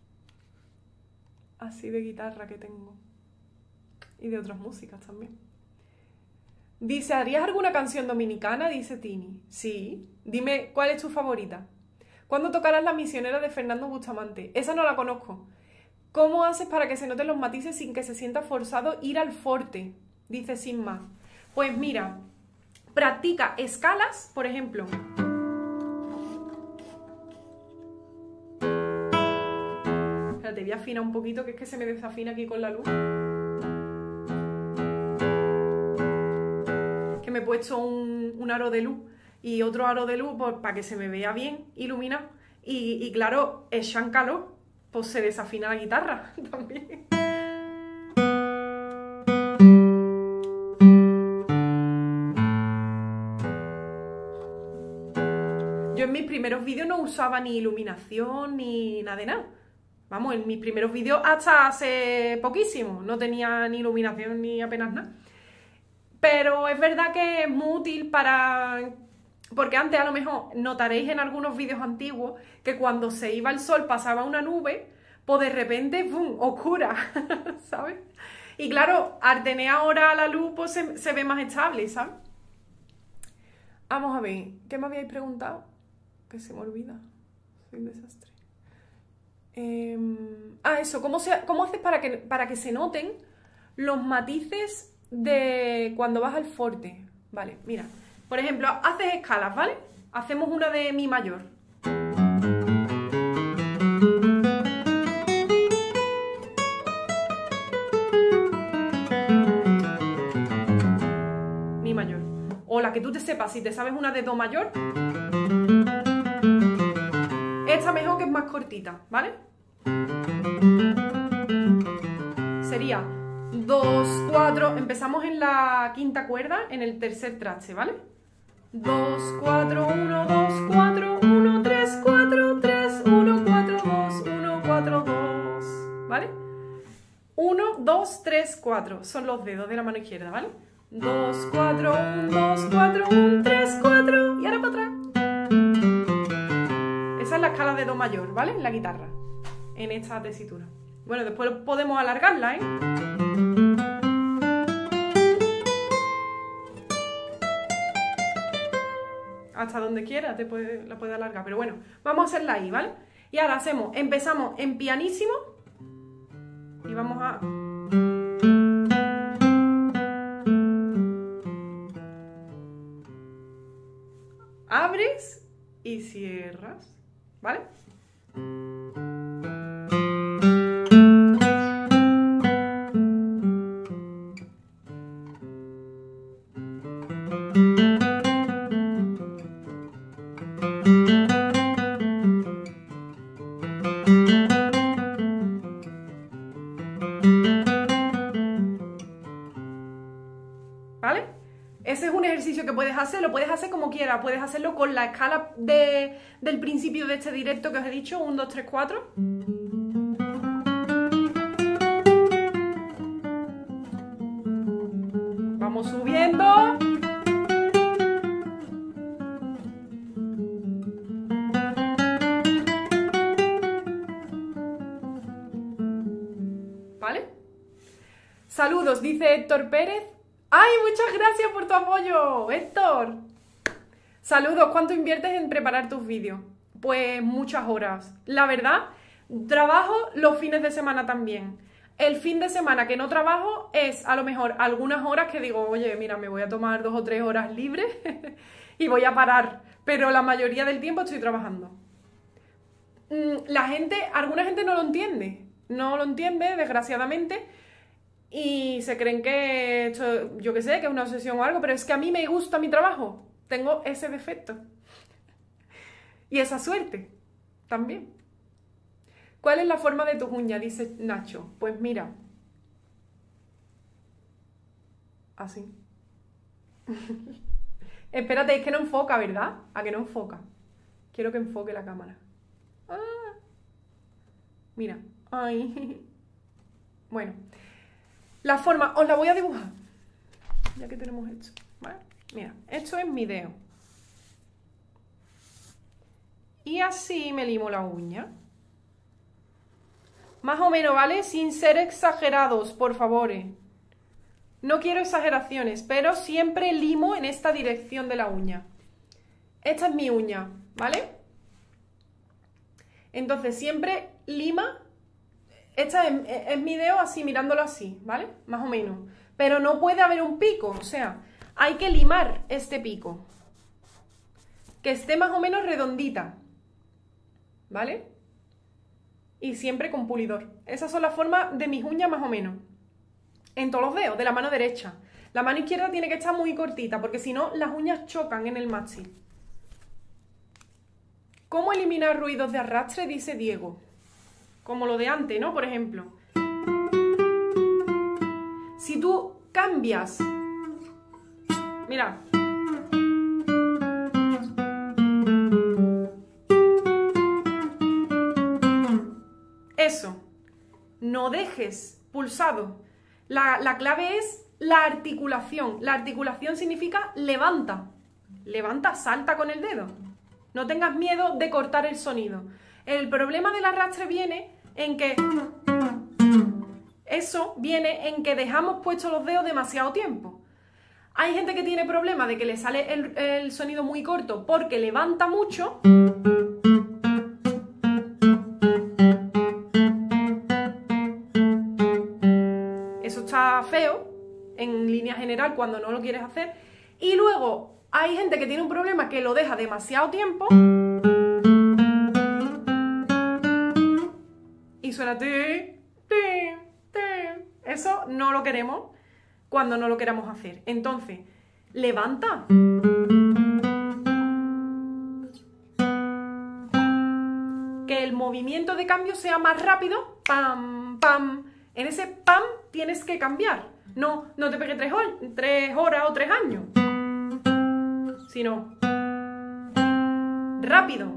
Así de guitarra que tengo. Y de otras músicas también. Dice, ¿harías alguna canción dominicana?, dice Tini. Sí. Dime, ¿cuál es tu favorita? ¿Cuándo tocarás La misionera de Fernando Bustamante? Esa no la conozco. ¿Cómo haces para que se noten los matices sin que se sienta forzado ir al forte? Dice Sin Más. Pues mira... Practica escalas, por ejemplo. Espérate, voy a afinar un poquito, que es que se me desafina aquí con la luz. Que me he puesto un aro de luz y otro aro de luz pues, para que se me vea bien iluminado. Y claro, echan calor, pues se desafina la guitarra también. Yo en mis primeros vídeos no usaba ni iluminación ni nada de nada. Vamos, en mis primeros vídeos hasta hace poquísimo no tenía ni iluminación ni apenas nada. Pero es verdad que es muy útil para... Porque antes a lo mejor notaréis en algunos vídeos antiguos que cuando se iba el sol pasaba una nube, pues de repente, ¡pum!, oscura, ¿sabes? Y claro, al tener ahora la luz, pues se ve más estable, ¿sabes? Vamos a ver, ¿qué me habíais preguntado? Que se me olvida, soy un desastre. Eso, ¿cómo haces para que se noten los matices de cuando vas al forte? Vale, mira, por ejemplo, haces escalas, ¿vale? Hacemos una de mi mayor. mi mayor. O la que tú te sepas, si te sabes una de do mayor, esta mejor, que es más cortita, ¿vale? Sería 2, 4, empezamos en la quinta cuerda, en el tercer traste, ¿vale? 2, 4, 1, 2, 4, 1, 3, 4, 3, 1, 4, 2, 1, 4, 2, ¿vale? 1, 2, 3, 4, son los dedos de la mano izquierda, ¿vale? 2, 4, 1, 2, 4, 1, 3, 4, y ahora para atrás. Esa es la escala de do mayor, ¿vale? En la guitarra, en esta tesitura. Bueno, después podemos alargarla, ¿eh? Hasta donde quiera la puede alargar, pero bueno, vamos a hacerla ahí, ¿vale? Y ahora empezamos en pianísimo y vamos a... Abres y cierras, ¿vale? ¿Vale? Ese es un ejercicio que puedes hacer, lo puedes hacer como quieras, puedes hacerlo con la escala del principio de este directo que os he dicho, 1, 2, 3, 4. Vamos subiendo. ¿Vale? Saludos, dice Héctor Pérez. ¡Ay, muchas gracias por tu apoyo, Héctor! Saludos, ¿cuánto inviertes en preparar tus vídeos? Pues muchas horas. La verdad, trabajo los fines de semana también. El fin de semana que no trabajo es a lo mejor algunas horas que digo, oye, mira, me voy a tomar 2 o 3 horas libres y voy a parar. Pero la mayoría del tiempo estoy trabajando. Alguna gente no lo entiende. No lo entiende, desgraciadamente. Y se creen que esto, yo qué sé, que es una obsesión o algo, pero es que a mí me gusta mi trabajo. Tengo ese defecto. Y esa suerte también. ¿Cuál es la forma de tus uñas? Dice Nacho. Pues mira. Así. Espérate, es que no enfoca, ¿verdad? ¿A que no enfoca? Quiero que enfoque la cámara. Ah. Mira. Ay. Bueno. La forma, os la voy a dibujar, ya que tenemos esto, ¿vale? Mira, esto es mi dedo. Y así me limo la uña. Más o menos, ¿vale? Sin ser exagerados, por favor. No quiero exageraciones, pero siempre limo en esta dirección de la uña. Esta es mi uña, ¿vale? Entonces, siempre lima... Esta es mi dedo así, mirándolo así, ¿vale? Más o menos. Pero no puede haber un pico, o sea, hay que limar este pico. Que esté más o menos redondita, ¿vale? Y siempre con pulidor. Esas son las formas de mis uñas más o menos. En todos los dedos, de la mano derecha. La mano izquierda tiene que estar muy cortita, porque si no, las uñas chocan en el mástil. ¿Cómo eliminar ruidos de arrastre? Dice Diego. Como lo de antes, ¿no? Por ejemplo. Si tú cambias... Mira. Eso. No dejes pulsado. La clave es la articulación. La articulación significa levanta. Levanta, salta con el dedo. No tengas miedo de cortar el sonido. El problema del arrastre viene en que... Eso viene en que dejamos puestos los dedos demasiado tiempo. Hay gente que tiene problema de que le sale el sonido muy corto porque levanta mucho. Eso está feo, en línea general, cuando no lo quieres hacer. Y luego hay gente que tiene un problema que lo deja demasiado tiempo. Y suena ti, ti, ti. Eso no lo queremos cuando no lo queramos hacer. Entonces, levanta. Que el movimiento de cambio sea más rápido, pam, pam. En ese pam tienes que cambiar. No te pegues 3 horas o 3 años. Sino rápido.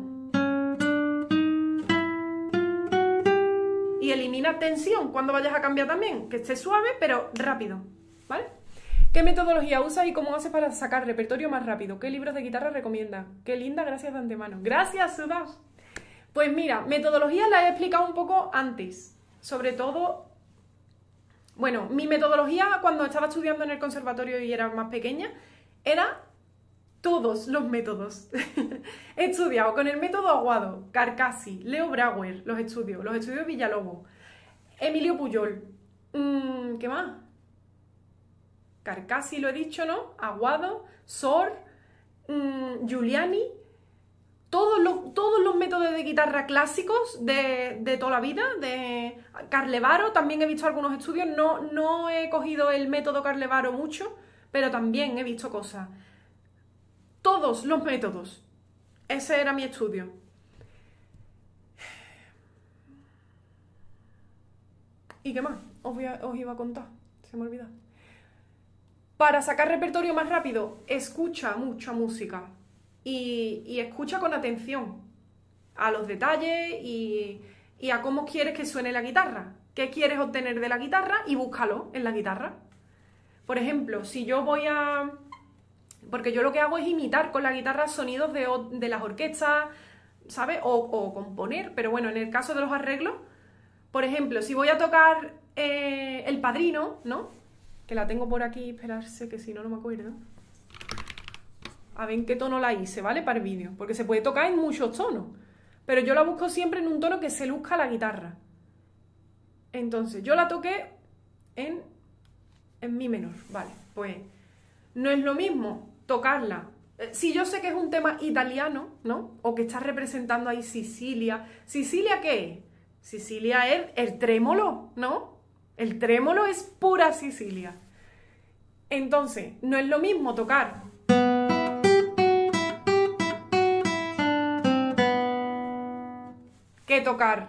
Y elimina tensión cuando vayas a cambiar también. Que esté suave, pero rápido. ¿Vale? ¿Qué metodología usas y cómo haces para sacar repertorio más rápido? ¿Qué libros de guitarra recomiendas? Qué linda, gracias de antemano. Gracias, Sudaf. Pues mira, metodología la he explicado un poco antes. Sobre todo, bueno, mi metodología cuando estaba estudiando en el conservatorio y era más pequeña, era todos los métodos. He estudiado con el método Aguado, Carcassi, Leo Brouwer, los estudios Villalobos, Emilio Pujol. ¿Qué más? Carcassi lo he dicho, ¿no? Aguado, Sor, Giuliani. Todos los métodos de guitarra clásicos de toda la vida, de Carlevaro, también he visto algunos estudios, no he cogido el método Carlevaro mucho, pero también he visto cosas. Todos los métodos. Ese era mi estudio. ¿Y qué más? Os iba a contar, se me olvidó. Para sacar repertorio más rápido, escucha mucha música. Y escucha con atención a los detalles y a cómo quieres que suene la guitarra. ¿Qué quieres obtener de la guitarra? Y búscalo en la guitarra. Por ejemplo, si yo voy a... Porque yo lo que hago es imitar con la guitarra sonidos de las orquestas, ¿sabes? O componer, pero bueno, en el caso de los arreglos, por ejemplo, si voy a tocar El Padrino, ¿no? Que la tengo por aquí, esperarse que si no, no me acuerdo. A ver en qué tono la hice, ¿vale? Para el vídeo. Porque se puede tocar en muchos tonos. Pero yo la busco siempre en un tono que se luzca la guitarra. Entonces, yo la toqué en mi menor, ¿vale? Pues no es lo mismo tocarla. Si yo sé que es un tema italiano, ¿no? O que está representando ahí Sicilia. ¿Sicilia qué es? Sicilia es el trémolo, ¿no? El trémolo es pura Sicilia. Entonces, no es lo mismo tocar... que tocar.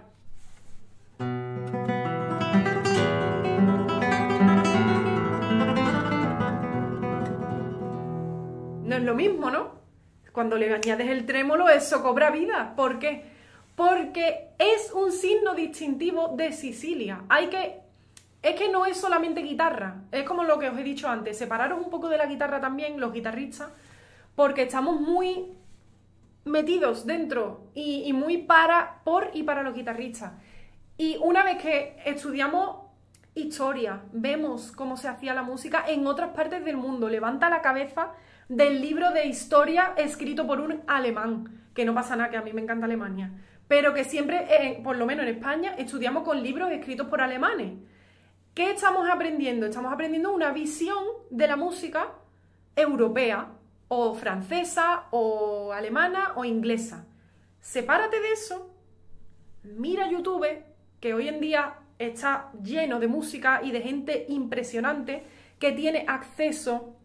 No es lo mismo, ¿no? Cuando le añades el trémolo, eso cobra vida. ¿Por qué? Porque es un signo distintivo de Sicilia. Es que no es solamente guitarra. Es como lo que os he dicho antes. Separaros un poco de la guitarra también, los guitarristas, porque estamos muy... metidos dentro y muy por y para los guitarristas. Y una vez que estudiamos historia, vemos cómo se hacía la música en otras partes del mundo, levanta la cabeza del libro de historia escrito por un alemán, que no pasa nada, que a mí me encanta Alemania, pero que siempre, por lo menos en España, estudiamos con libros escritos por alemanes. ¿Qué estamos aprendiendo? Estamos aprendiendo una visión de la música europea, o francesa, o alemana, o inglesa. Sepárate de eso, mira YouTube, que hoy en día está lleno de música y de gente impresionante que tiene acceso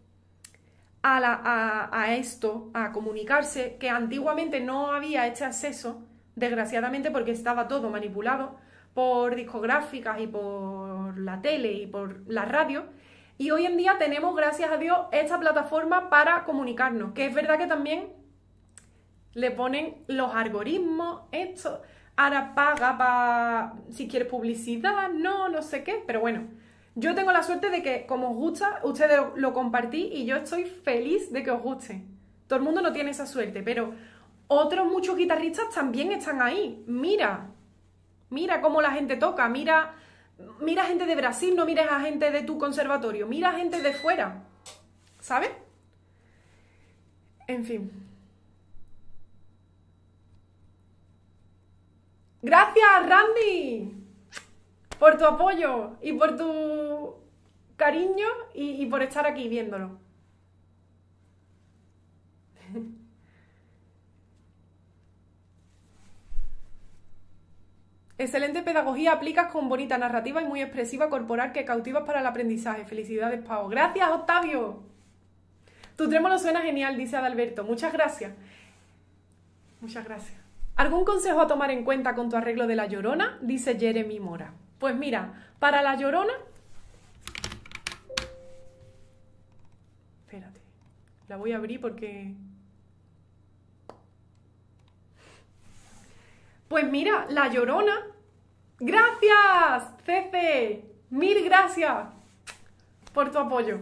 a esto, a comunicarse, que antiguamente no había este acceso, desgraciadamente, porque estaba todo manipulado por discográficas y por la tele y por la radio. Y hoy en día tenemos, gracias a Dios, esta plataforma para comunicarnos, que es verdad que también le ponen los algoritmos, esto, ahora paga para si quieres publicidad, no sé qué, pero bueno, yo tengo la suerte de que como os gusta, ustedes lo compartí y yo estoy feliz de que os guste. Todo el mundo no tiene esa suerte, pero otros muchos guitarristas también están ahí. Mira cómo la gente toca, mira gente de Brasil, no mires a gente de tu conservatorio, mira gente de fuera, ¿sabes? En fin. Gracias, Randy, por tu apoyo y por tu cariño y por estar aquí viéndolo. Excelente pedagogía, aplicas con bonita narrativa y muy expresiva corporal que cautivas para el aprendizaje. Felicidades, Pau. Gracias, Octavio. Tu trémolo suena genial, dice Adalberto. Muchas gracias. Muchas gracias. ¿Algún consejo a tomar en cuenta con tu arreglo de La Llorona? Dice Jeremy Mora. Pues mira, para La Llorona... Espérate. La voy a abrir porque... Pues mira, La Llorona... ¡Gracias, Cefe! ¡Mil gracias por tu apoyo!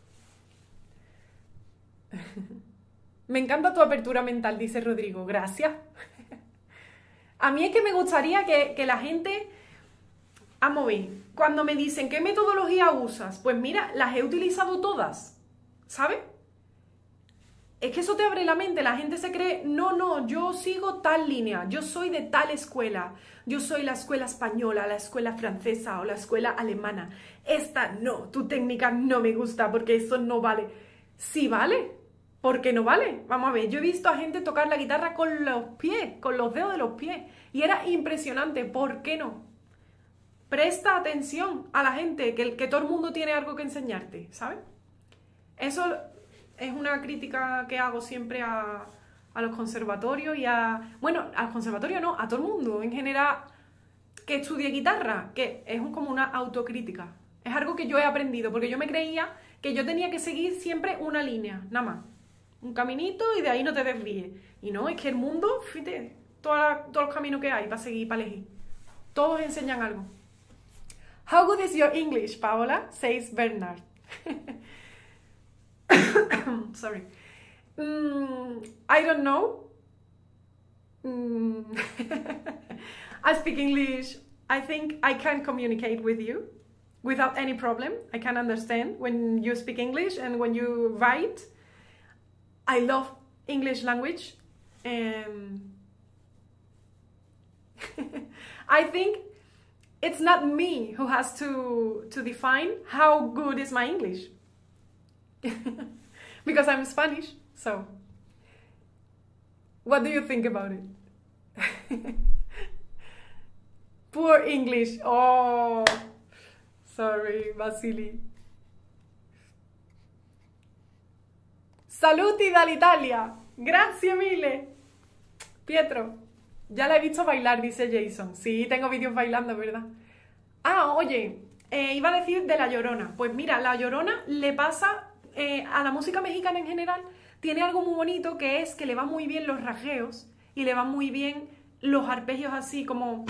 Me encanta tu apertura mental, dice Rodrigo. Gracias. A mí es que me gustaría que la gente... Vamos a ver, cuando me dicen ¿qué metodología usas? Pues mira, las he utilizado todas, ¿sabes? Es que eso te abre la mente, la gente se cree, no, yo sigo tal línea, yo soy de tal escuela, yo soy la escuela española, la escuela francesa o la escuela alemana. Esta no, tu técnica no me gusta porque eso no vale. Sí vale, ¿por qué no vale? Vamos a ver, yo he visto a gente tocar la guitarra con los pies, con los dedos de los pies, y era impresionante, ¿por qué no? Presta atención a la gente, que todo el mundo tiene algo que enseñarte, ¿sabes? Eso es una crítica que hago siempre a los conservatorios y a... Bueno, al conservatorio no, a todo el mundo en general que estudie guitarra, que es como una autocrítica. Es algo que yo he aprendido, porque yo me creía que yo tenía que seguir siempre una línea, nada más. Un caminito y de ahí no te desvíes. Y no, es que el mundo, fíjate, todos los caminos que hay para seguir, para elegir. Todos enseñan algo. How good is your English, Paola? Says Bernard. Sorry. I don't know. I speak English. I think I can communicate with you without any problem. I can understand when you speak English and when you write. I love English language. I think it's not me who has to define how good is my English. Because I'm Spanish, so what do you think about it? Poor English. Oh, sorry, Vasily. Saluti dall'Italia. Grazie mille. Pietro, ya la he visto bailar, dice Jason. Sí, tengo vídeos bailando, ¿verdad? Ah, oye, iba a decir de La Llorona. Pues mira, La Llorona le pasa a la música mexicana en general, tiene algo muy bonito que es que le van muy bien los rasgueos y le van muy bien los arpegios así como...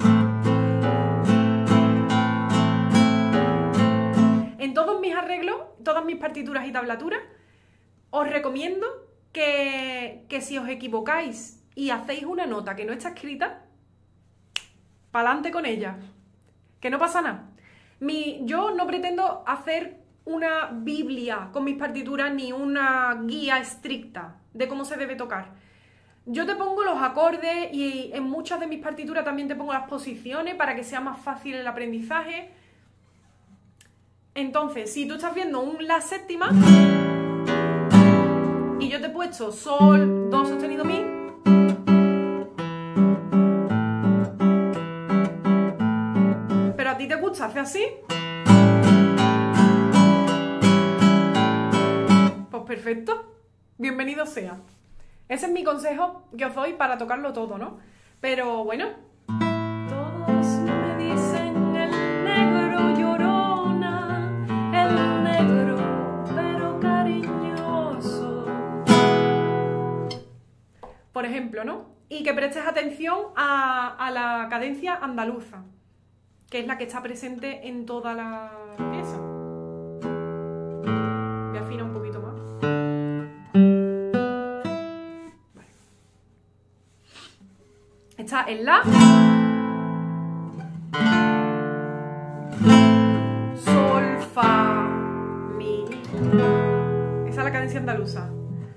En todos mis arreglos, todas mis partituras y tablaturas, os recomiendo que si os equivocáis y hacéis una nota que no está escrita, pa'lante con ella, que no pasa nada. Yo no pretendo hacer una biblia con mis partituras ni una guía estricta de cómo se debe tocar. Yo te pongo los acordes y en muchas de mis partituras también te pongo las posiciones para que sea más fácil el aprendizaje. Entonces, si tú estás viendo un La séptima y yo te he puesto Sol, Do sostenido, Mi, pero a ti te gusta hacer así, pues perfecto, bienvenido sea. Ese es mi consejo que os doy para tocarlo todo, ¿no? Pero bueno, todos me dicen el negro llorona, el negro pero cariñoso. Por ejemplo, ¿no? Y que prestes atención a la cadencia andaluza, que es la que está presente en toda la pieza. Voy a afinar un poquito más. Vale. Está en La, Sol, Fa, Mi. Esa es la cadencia andaluza.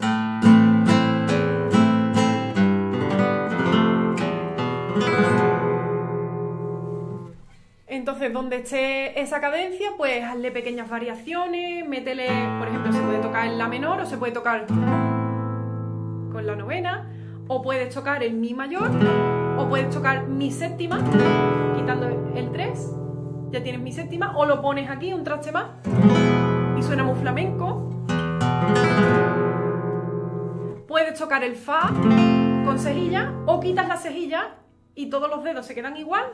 Entonces, donde esté esa cadencia, pues hazle pequeñas variaciones, métele, por ejemplo, se puede tocar en La menor o se puede tocar con la novena, o puedes tocar el Mi mayor, o puedes tocar Mi séptima, quitando el 3, ya tienes Mi séptima, o lo pones aquí, un traste más, y suena muy flamenco. puedes tocar el fa con cejilla o quitas la cejilla y todos los dedos se quedan igual.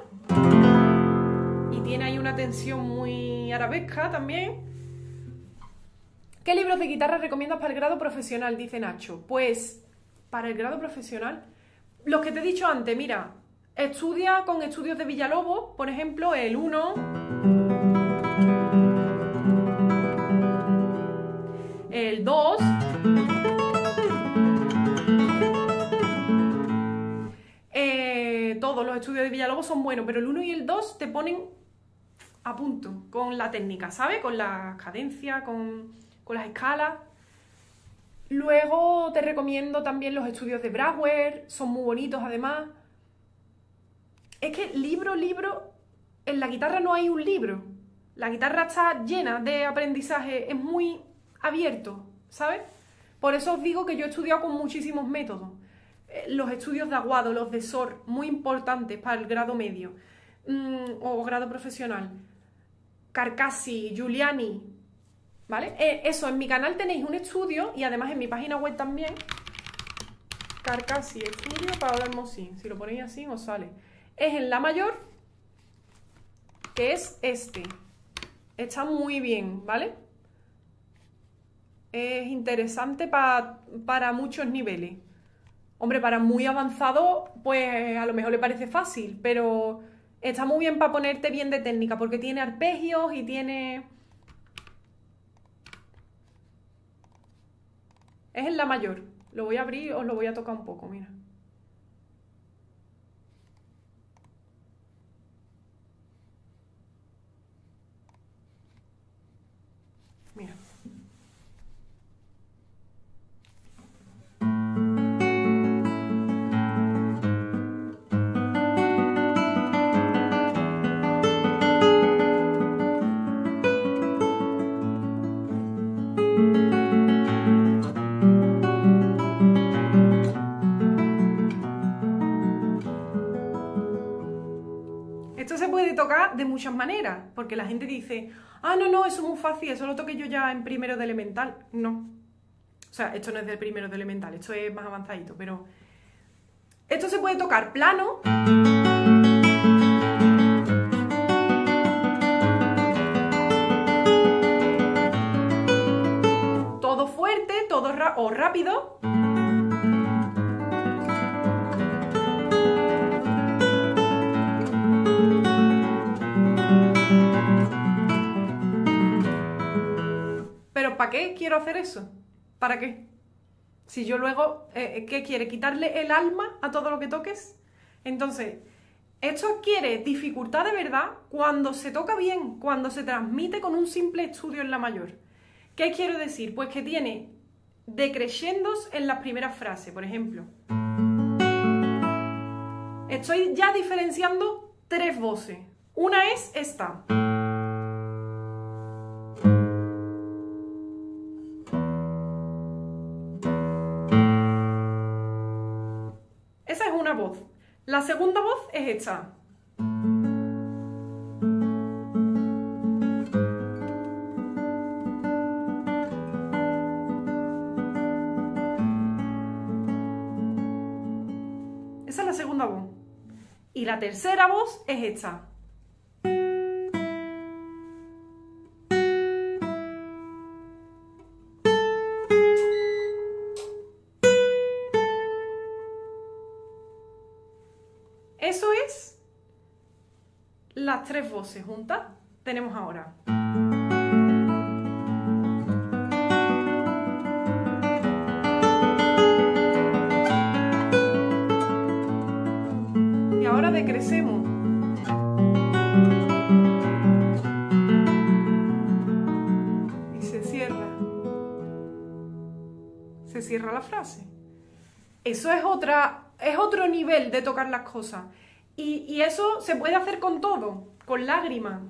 Y tiene ahí una tensión muy arabesca también. ¿Qué libros de guitarra recomiendas para el grado profesional? Dice Nacho. Pues, para el grado profesional, los que te he dicho antes, mira, estudia con estudios de Villalobos, por ejemplo, el 1, el 2, todos los estudios de Villalobos son buenos, pero el 1 y el 2 te ponen a punto con la técnica, ¿sabes? Con la cadencia, con las escalas. Luego te recomiendo también los estudios de Brauer, son muy bonitos además. Es que libro, en la guitarra no hay un libro. La guitarra está llena de aprendizaje, es muy abierto, ¿sabes? Por eso os digo que yo he estudiado con muchísimos métodos. Los estudios de Aguado, los de SOR, muy importantes para el grado medio o grado profesional. Carcassi, Giuliani, ¿vale? Eso, en mi canal tenéis un estudio y además en mi página web también. Carcassi, estudio Paola Hermosín. Si lo ponéis así os sale. Es en la mayor, que es este. Está muy bien, ¿vale? Es interesante para muchos niveles. Hombre, para muy avanzado, pues a lo mejor le parece fácil, pero está muy bien para ponerte bien de técnica, porque tiene arpegios y tiene... Es en la mayor. Lo voy a abrir y os lo voy a tocar un poco, mira. Mira. Esto se puede tocar de muchas maneras, porque la gente dice, ah, no, eso es muy fácil, eso lo toqué yo ya en primero de elemental. No. O sea, esto no es del primero de elemental, esto es más avanzadito, pero... Esto se puede tocar plano. Todo fuerte, todo o rápido. ¿Pero para qué quiero hacer eso? ¿Para qué? Si yo luego, ¿qué quiere? ¿Quitarle el alma a todo lo que toques? Entonces, esto adquiere dificultad de verdad cuando se toca bien, cuando se transmite con un simple estudio en la mayor. ¿Qué quiero decir? Pues que tiene decrescendos en las primeras frases, por ejemplo. Estoy ya diferenciando tres voces. Una es esta. Esa es una voz. La segunda voz es esta. Esa es la segunda voz. Y la tercera voz es esta. Eso es las tres voces juntas. Tenemos ahora. Y ahora decrecemos. Y se cierra. Se cierra la frase. Eso es otro nivel de tocar las cosas. Y eso se puede hacer con todo, con lágrimas.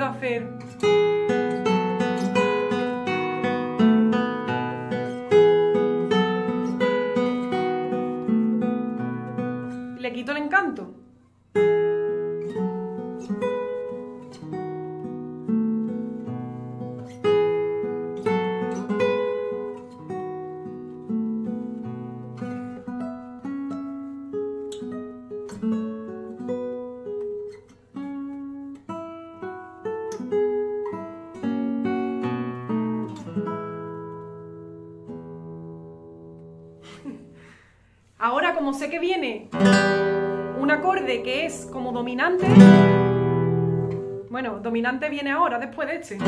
puedo hacer. Le quito el encanto. Ahora, como sé que viene un acorde que es como dominante, bueno, dominante viene ahora, después de este.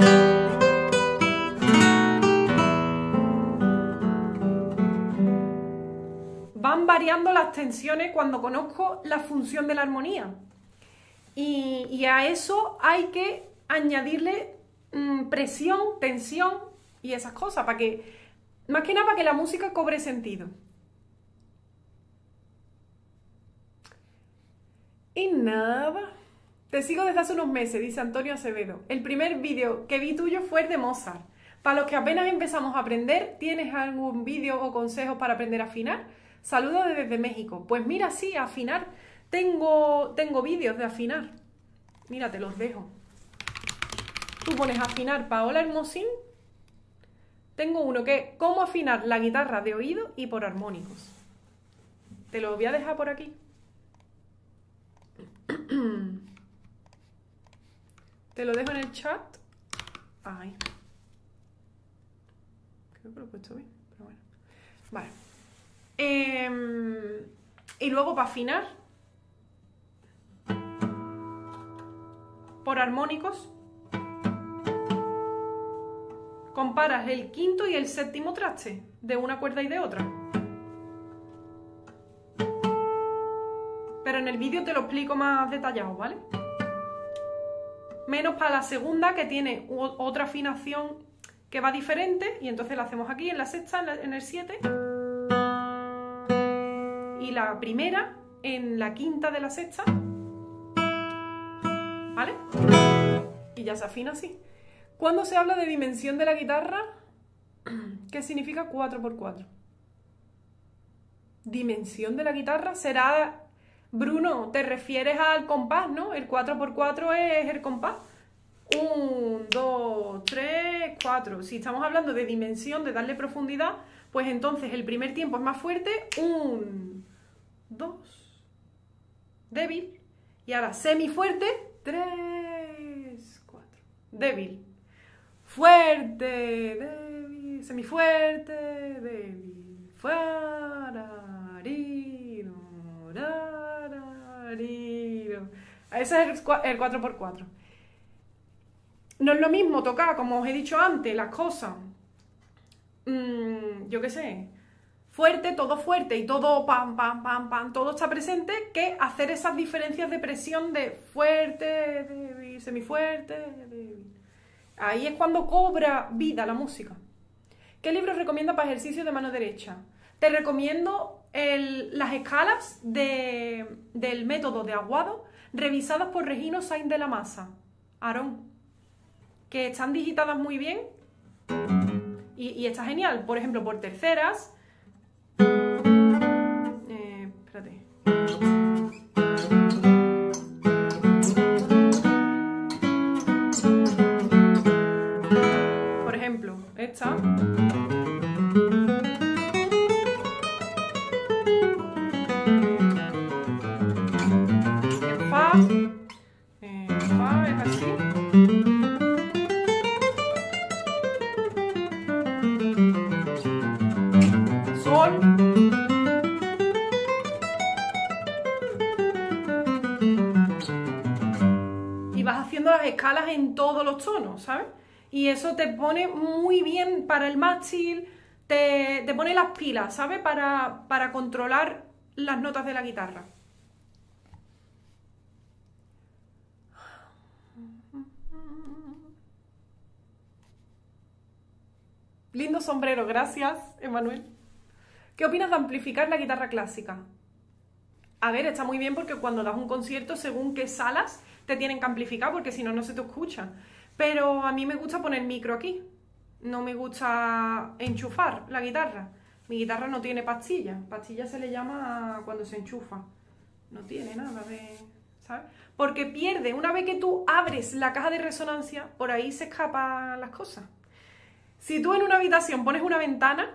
Van variando las tensiones cuando conozco la función de la armonía. Y a eso hay que añadirle presión, tensión y esas cosas, para que, más que nada, para que la música cobre sentido. Y nada, te sigo desde hace unos meses, dice Antonio Acevedo. El primer vídeo que vi tuyo fue el de Mozart. Para los que apenas empezamos a aprender, ¿tienes algún vídeo o consejos para aprender a afinar? Saludos desde México. Pues mira, sí, afinar. Tengo vídeos de afinar. Mira, te los dejo. Tú pones afinar Paola Hermosín. Tengo uno que es cómo afinar la guitarra de oído y por armónicos. Te lo voy a dejar por aquí. Te lo dejo en el chat. Ay. Creo que lo he puesto bien, pero bueno. Vale. Y luego para afinar por armónicos, comparas el quinto y el séptimo traste de una cuerda y de otra. Pero en el vídeo te lo explico más detallado, ¿vale? Menos para la segunda, que tiene otra afinación que va diferente, y entonces la hacemos aquí en la sexta, en el 7, y la primera en la quinta de la sexta, ¿vale? Y ya se afina así. Cuando se habla de dimensión de la guitarra, ¿qué significa 4×4? Dimensión de la guitarra será... Bruno, te refieres al compás, ¿no? El 4×4 es el compás. 1, 2, 3, 4. Si estamos hablando de dimensión, de darle profundidad, pues entonces el primer tiempo es más fuerte. 1, 2, débil. Y ahora semifuerte. 3, 4. Débil. Fuerte, débil. Semifuerte, débil. Fuera, rino, ra. Ese es el 4×4. No es lo mismo tocar, como os he dicho antes, las cosas, yo qué sé, fuerte y todo pam, pam, pam, pam, todo está presente, que hacer esas diferencias de presión de fuerte, débil, semifuerte, débil. Ahí es cuando cobra vida la música. ¿Qué libro recomienda para ejercicios de mano derecha? Te recomiendo las escalas del método de Aguado, revisadas por Regino Sainz de la Maza, Aarón, que están digitadas muy bien y está genial. Por ejemplo, por terceras. Espérate. Por ejemplo, esta. Fa es así. Sol. Y vas haciendo las escalas en todos los tonos, ¿sabes? Y eso te pone muy bien para el mástil, te pone las pilas, ¿sabes? Para controlar las notas de la guitarra. Lindo sombrero, gracias, Emanuel. ¿Qué opinas de amplificar la guitarra clásica? A ver, está muy bien porque cuando das un concierto, según qué salas, te tienen que amplificar porque si no, no se te escucha. Pero a mí me gusta poner micro aquí. No me gusta enchufar la guitarra. Mi guitarra no tiene pastilla. Pastilla se le llama cuando se enchufa. No tiene nada de... ¿sabes? Porque pierde. Una vez que tú abres la caja de resonancia, por ahí se escapan las cosas. Si tú en una habitación pones una ventana,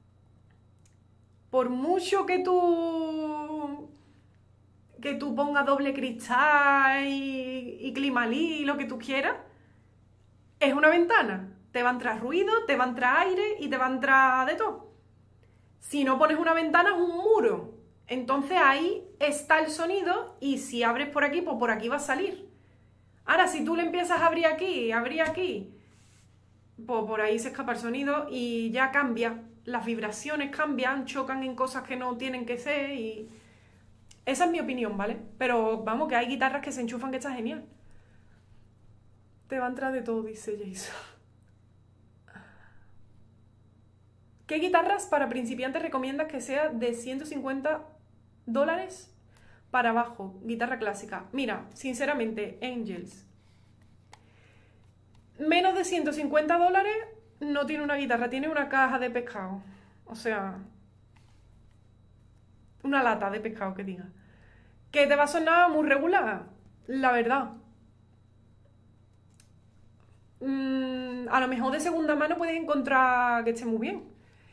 por mucho que tú pongas doble cristal y climalí y lo que tú quieras, es una ventana. Te va a entrar ruido, te va a entrar aire y te va a entrar de todo. Si no pones una ventana, es un muro. Entonces ahí está el sonido y si abres por aquí, pues por aquí va a salir. Ahora, si tú le empiezas a abrir aquí, pues por ahí se escapa el sonido y ya cambia. Las vibraciones cambian, chocan en cosas que no tienen que ser y... Esa es mi opinión, ¿vale? Pero vamos, que hay guitarras que se enchufan que está genial. Te va a entrar de todo, dice Jason. ¿Qué guitarras para principiantes recomiendas que sea de $150 para abajo? Guitarra clásica. Mira, sinceramente, Angels. Menos de $150 no tiene una guitarra, tiene una caja de pescado. O sea, una lata de pescado, que diga. Que te va a sonar muy regular, la verdad. A lo mejor de segunda mano puedes encontrar que esté muy bien.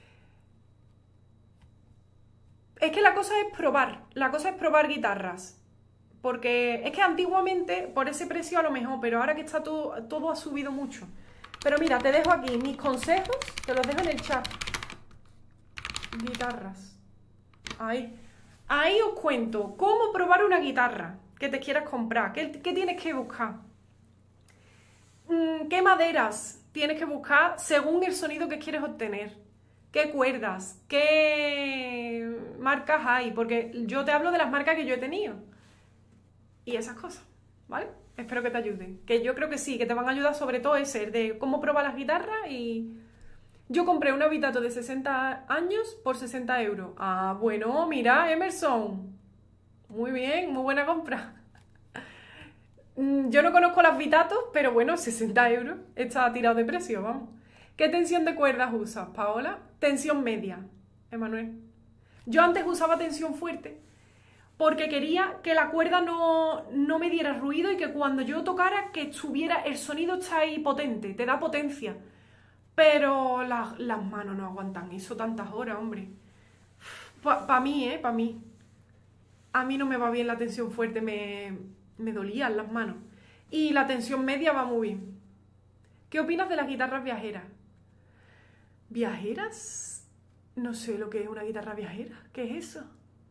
Es que la cosa es probar guitarras. Porque es que antiguamente, por ese precio a lo mejor, pero ahora que está todo ha subido mucho. Pero mira, te dejo aquí mis consejos, te los dejo en el chat. Guitarras. Ahí os cuento cómo probar una guitarra que te quieras comprar. ¿Qué tienes que buscar? ¿Qué maderas tienes que buscar según el sonido que quieres obtener? ¿Qué cuerdas? ¿Qué marcas hay? Porque yo te hablo de las marcas que yo he tenido. Y esas cosas, ¿vale? Espero que te ayuden. Que yo creo que sí, que te van a ayudar sobre todo ese, de cómo probar las guitarras y... Yo compré un Habitato de 60 años por 60 euros. Ah, bueno, mira, Emerson. Muy bien, muy buena compra. Yo no conozco las Vitatos, pero bueno, 60 euros. Está tirado de precio, vamos. ¿Qué tensión de cuerdas usas, Paola? Tensión media, Emanuel. Yo antes usaba tensión fuerte porque quería que la cuerda no me diera ruido y que cuando yo tocara que estuviera, el sonido está ahí potente, te da potencia. Pero las manos no aguantan eso tantas horas, hombre. Para mí, para mí. A mí no me va bien la tensión fuerte, me dolían las manos. Y la tensión media va muy bien. ¿Qué opinas de las guitarras viajeras? ¿Viajeras? No sé lo que es una guitarra viajera. ¿Qué es eso?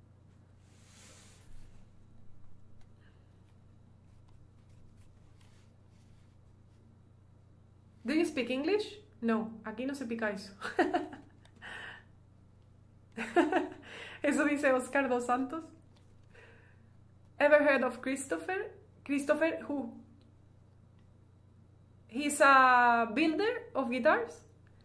¿Do you speak English? No, aquí no se pica eso. Eso dice Oscar dos Santos. Ever heard of Christopher? Christopher who? He's a builder of guitars.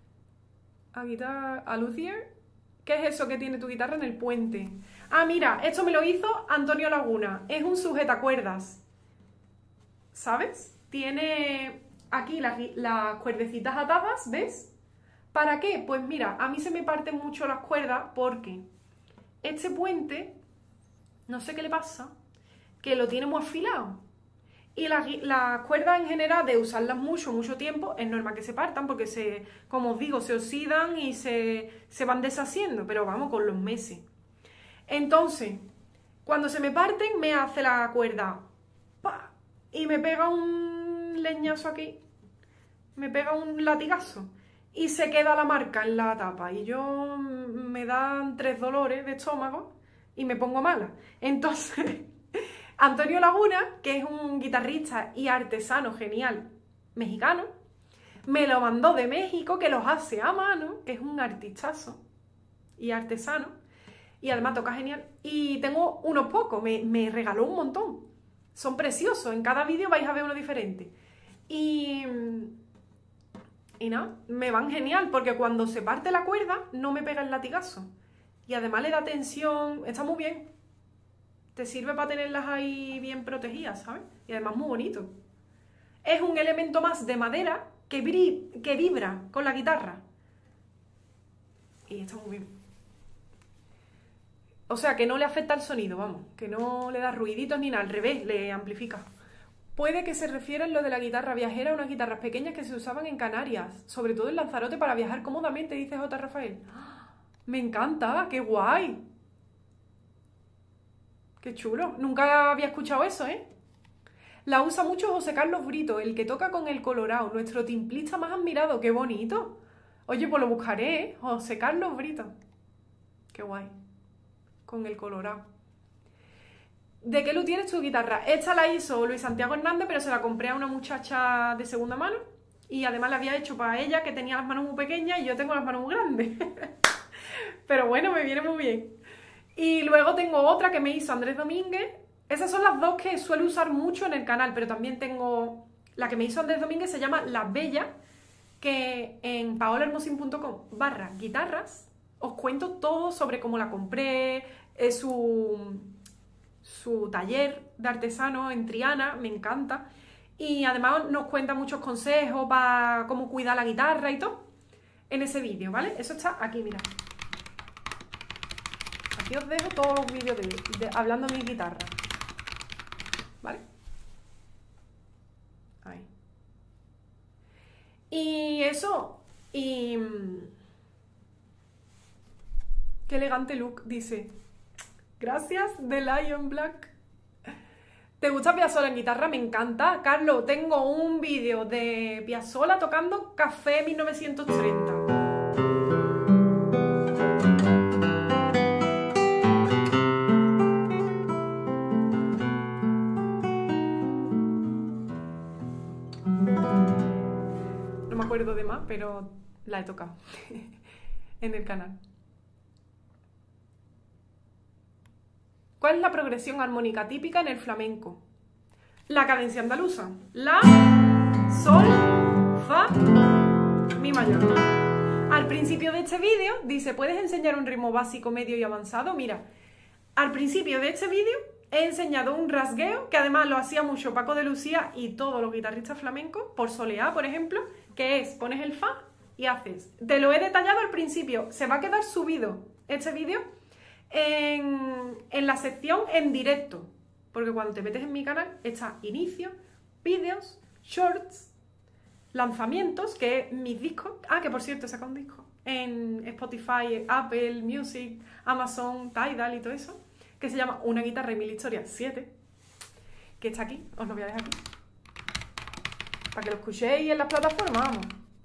A luthier. ¿Qué es eso que tiene tu guitarra en el puente? Ah, mira, esto me lo hizo Antonio Laguna. Es un sujetacuerdas. ¿Sabes? Tiene aquí las cuerdecitas atadas, ¿ves? ¿Para qué? Pues mira, a mí se me parten mucho las cuerdas porque este puente, no sé qué le pasa, que lo tiene muy afilado. Y las cuerdas en general, de usarlas mucho tiempo, es normal que se partan porque como os digo, se oxidan y se van deshaciendo, pero vamos, con los meses. Entonces, cuando se me parten, me hace la cuerda ¡pa! Y me pega un leñazo aquí, me pega un latigazo y se queda la marca en la tapa y yo me dan 3 dolores de estómago y me pongo mala. Entonces... Antonio Laguna, que es un guitarrista y artesano genial mexicano, me lo mandó de México, que los hace a mano, que es un artistazo y artesano, y además toca genial. Y tengo unos pocos, me regaló un montón. Son preciosos, en cada vídeo vais a ver uno diferente. Y nada, me van genial, porque cuando se parte la cuerda no me pega el latigazo. Y además le da tensión, está muy bien. Te sirve para tenerlas ahí bien protegidas, ¿sabes? Y además muy bonito. Es un elemento más de madera que vibra con la guitarra. Y está muy bien. O sea, que no le afecta el sonido, vamos. Que no le da ruiditos ni nada, al revés, le amplifica. Puede que se refiera en lo de la guitarra viajera a unas guitarras pequeñas que se usaban en Canarias, sobre todo en Lanzarote para viajar cómodamente, dice J. Rafael. Me encanta, qué guay. Qué chulo, nunca había escuchado eso, ¿eh? La usa mucho José Carlos Brito, el que toca con el Colorado, nuestro timplista más admirado, qué bonito. Oye, pues lo buscaré, ¿eh? José Carlos Brito. Qué guay. Con el Colorado. ¿De qué luz tienes tu guitarra? Esta la hizo Luis Santiago Hernández, pero se la compré a una muchacha de segunda mano. Y además la había hecho para ella, que tenía las manos muy pequeñas y yo tengo las manos muy grandes. Pero bueno, me viene muy bien. Y luego tengo otra que me hizo Andrés Domínguez. Esas son las dos que suelo usar mucho en el canal, pero también tengo la que me hizo Andrés Domínguez, se llama La Bella, que en paolahermosin.com/guitarras os cuento todo sobre cómo la compré, su taller de artesano en Triana, me encanta. Y además nos cuenta muchos consejos para cómo cuidar la guitarra y todo en ese vídeo, ¿vale? Eso está aquí, mirad. Aquí os dejo todos los vídeos hablando de mi guitarra, ¿vale? Ahí. Y eso, y... Qué elegante look, dice. Gracias, The Lion Black. ¿Te gusta Piazzolla en guitarra? Me encanta. Carlos, tengo un vídeo de Piazzolla tocando Café 1930. No me acuerdo de más, pero la he tocado en el canal. ¿Cuál es la progresión armónica típica en el flamenco? La cadencia andaluza. La, sol, fa, mi mayor. Al principio de este vídeo dice, ¿puedes enseñar un ritmo básico, medio y avanzado? Mira, al principio de este vídeo he enseñado un rasgueo, que además lo hacía mucho Paco de Lucía y todos los guitarristas flamencos, por soleá, por ejemplo, que es, pones el fa y haces. Te lo he detallado al principio, se va a quedar subido este vídeo en la sección en directo, porque cuando te metes en mi canal está inicio, vídeos, shorts, lanzamientos, que es mis discos, que por cierto he sacado un disco en Spotify, Apple Music, Amazon, Tidal y todo eso, que se llama Una guitarra y mil historias 7, que está aquí, os lo voy a dejar aquí para que lo escuchéis en las plataformas, vamos.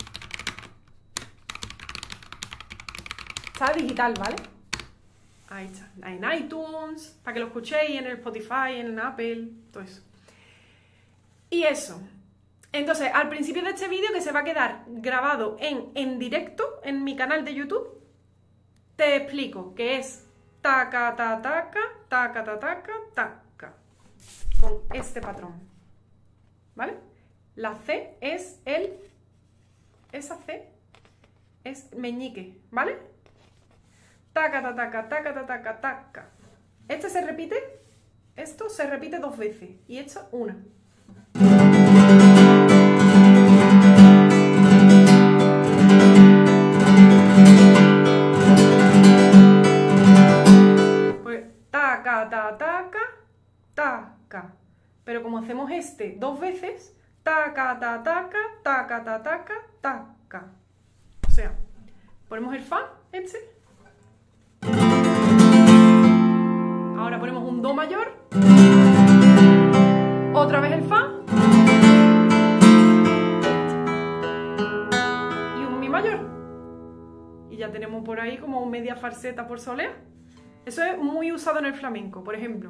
Está digital, ¿vale? Ahí está, en iTunes, para que lo escuchéis en el Spotify, en Apple, todo eso. Y eso. Entonces, al principio de este vídeo, que se va a quedar grabado en directo en mi canal de YouTube, te explico que es taca, ta, taca, taca, ta, taca, taca, con este patrón, ¿vale? La C es esa C es meñique, ¿vale? Taca, ta, taca, taca, ta, taca, taca. Esto se repite 2 veces y esto una. Pues taca, ta, taca, taca. Pero como hacemos 2 veces, taca, ta, taca, taca, ta, taca, taca. O sea, ponemos el fa, Ahora ponemos un do mayor, otra vez el fa y un mi mayor. Y ya tenemos por ahí como media falseta por solea. Eso es muy usado en el flamenco, por ejemplo.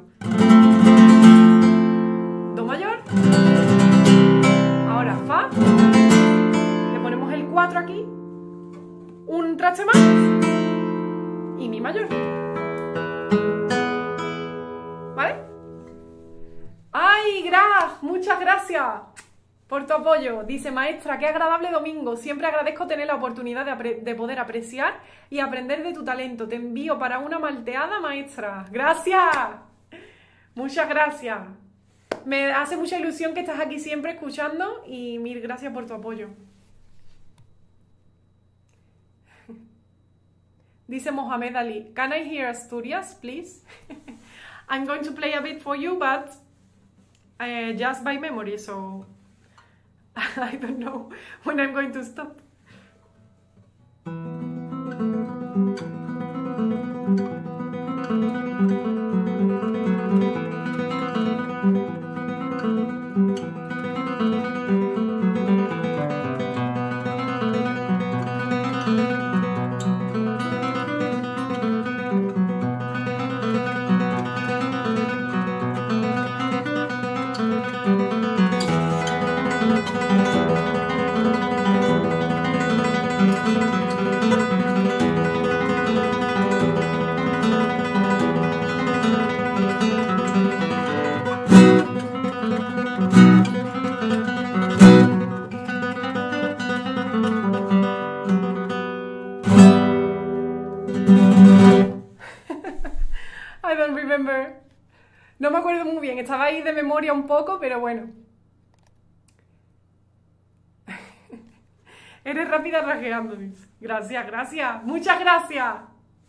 Do mayor, ahora fa, le ponemos el 4 aquí, un traste más y mi mayor. ¿Vale? ¡Ay, Graf! Muchas gracias por tu apoyo. Dice, maestra, qué agradable domingo. Siempre agradezco tener la oportunidad de poder apreciar y aprender de tu talento. Te envío para una malteada, maestra. ¡Gracias! Muchas gracias. Me hace mucha ilusión que estás aquí siempre escuchando y mil gracias por tu apoyo. Dice Mohamed Ali, "Can I hear Asturias, please?" I'm going to play a bit for you, but just by memory, so I don't know when I'm going to stop. I don't remember. No me acuerdo muy bien, estaba ahí de memoria un poco, pero bueno. Eres rápida rajeando, dice. Gracias, gracias. Muchas gracias.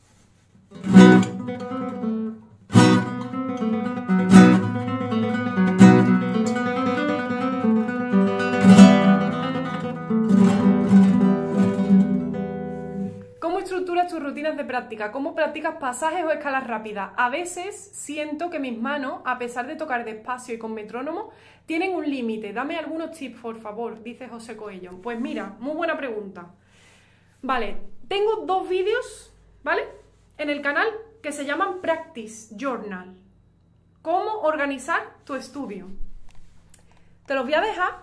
¿Cómo estructuras tus rutinas de práctica? ¿Cómo practicas pasajes o escalas rápidas? A veces siento que mis manos, a pesar de tocar despacio y con metrónomo, tienen un límite. Dame algunos tips, por favor, dice José Coello. Pues mira, muy buena pregunta. Vale, tengo 2 vídeos, ¿vale? En el canal que se llaman Practice Journal. ¿Cómo organizar tu estudio? Te los voy a dejar.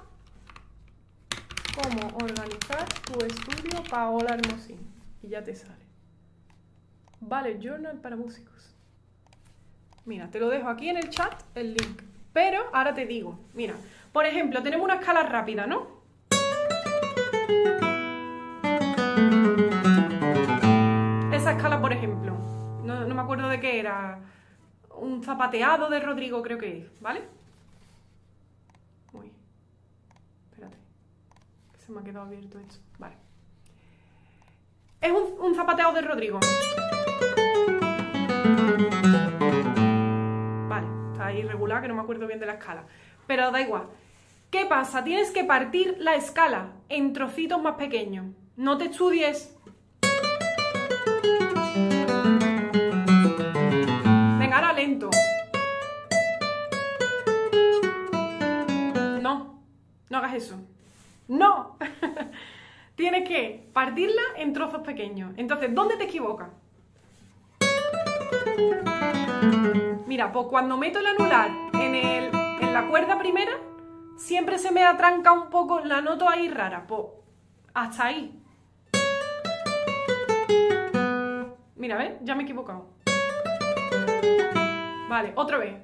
¿Cómo organizar tu estudio, Paola Hermosín? Y ya te sale. Vale, Journal para músicos. Mira, te lo dejo aquí en el chat, el link. Pero ahora te digo, mira, por ejemplo, tenemos una escala rápida, ¿no? Esa escala, por ejemplo, no me acuerdo de qué era. Un zapateado de Rodrigo, creo que es, ¿vale? Uy, espérate, que se me ha quedado abierto esto. Vale. Es un zapateado de Rodrigo. Vale, está ahí irregular, que no me acuerdo bien de la escala. Pero da igual. ¿Qué pasa? Tienes que partir la escala en trocitos más pequeños. No te estudies. Venga, ahora lento. No hagas eso. ¡No! Tienes que partirla en trozos pequeños. Entonces, ¿dónde te equivocas? Mira, pues cuando meto el anular en la cuerda primera, siempre se me atranca un poco, la noto ahí rara. Pues hasta ahí. Mira, ¿ves? Ya me he equivocado. Vale, otra vez.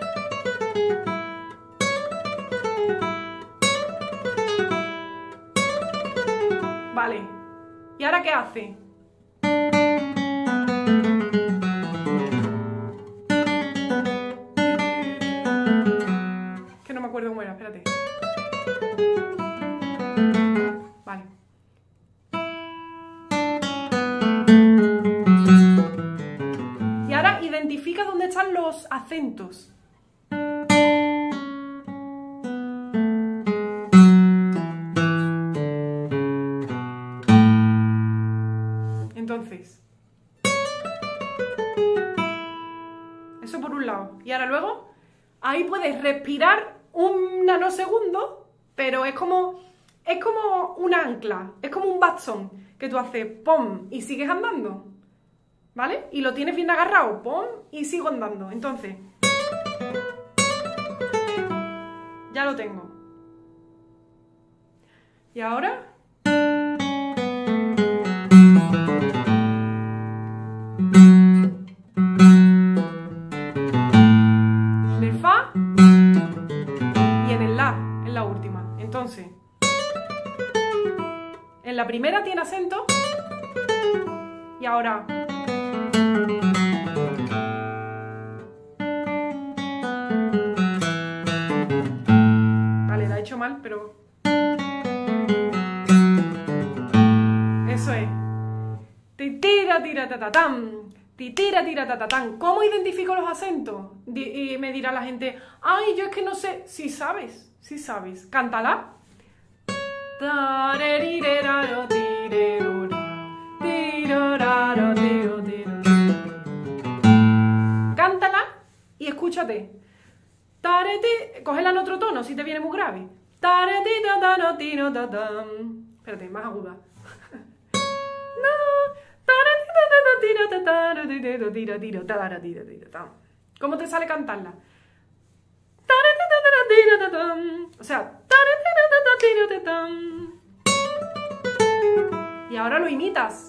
Vale. ¿Y ahora qué hace? Que no me acuerdo cómo era, espérate. Vale. Y ahora identifica dónde están los acentos. Entonces, eso por un lado. Y ahora luego, ahí puedes respirar un nanosegundo, pero es como un ancla, es como un bastón que tú haces pom y sigues andando, ¿vale? Y lo tienes bien agarrado, pom y sigo andando. Entonces, ya lo tengo. Y ahora... Entonces, en la primera tiene acento y ahora mal, pero... Eso es. Titira, tira, tatatán. Titira, tira, tatatán. ¿Cómo identifico los acentos? Y me dirá la gente, ay, yo es que no sé. Sí sabes, sí sabes. Cántala. Cántala y escúchate. Cógela en otro tono si te viene muy grave. Espérate, más aguda. ¿Cómo te sale cantarla? O sea, y ahora lo imitas.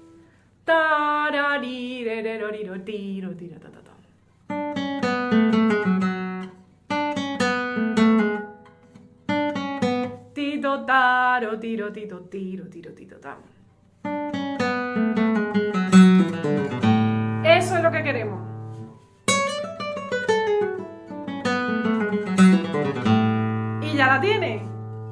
Tito, taro, tiro, tito, tiro, tiro, tito, tam. Eso es lo que queremos. Y ya la tiene.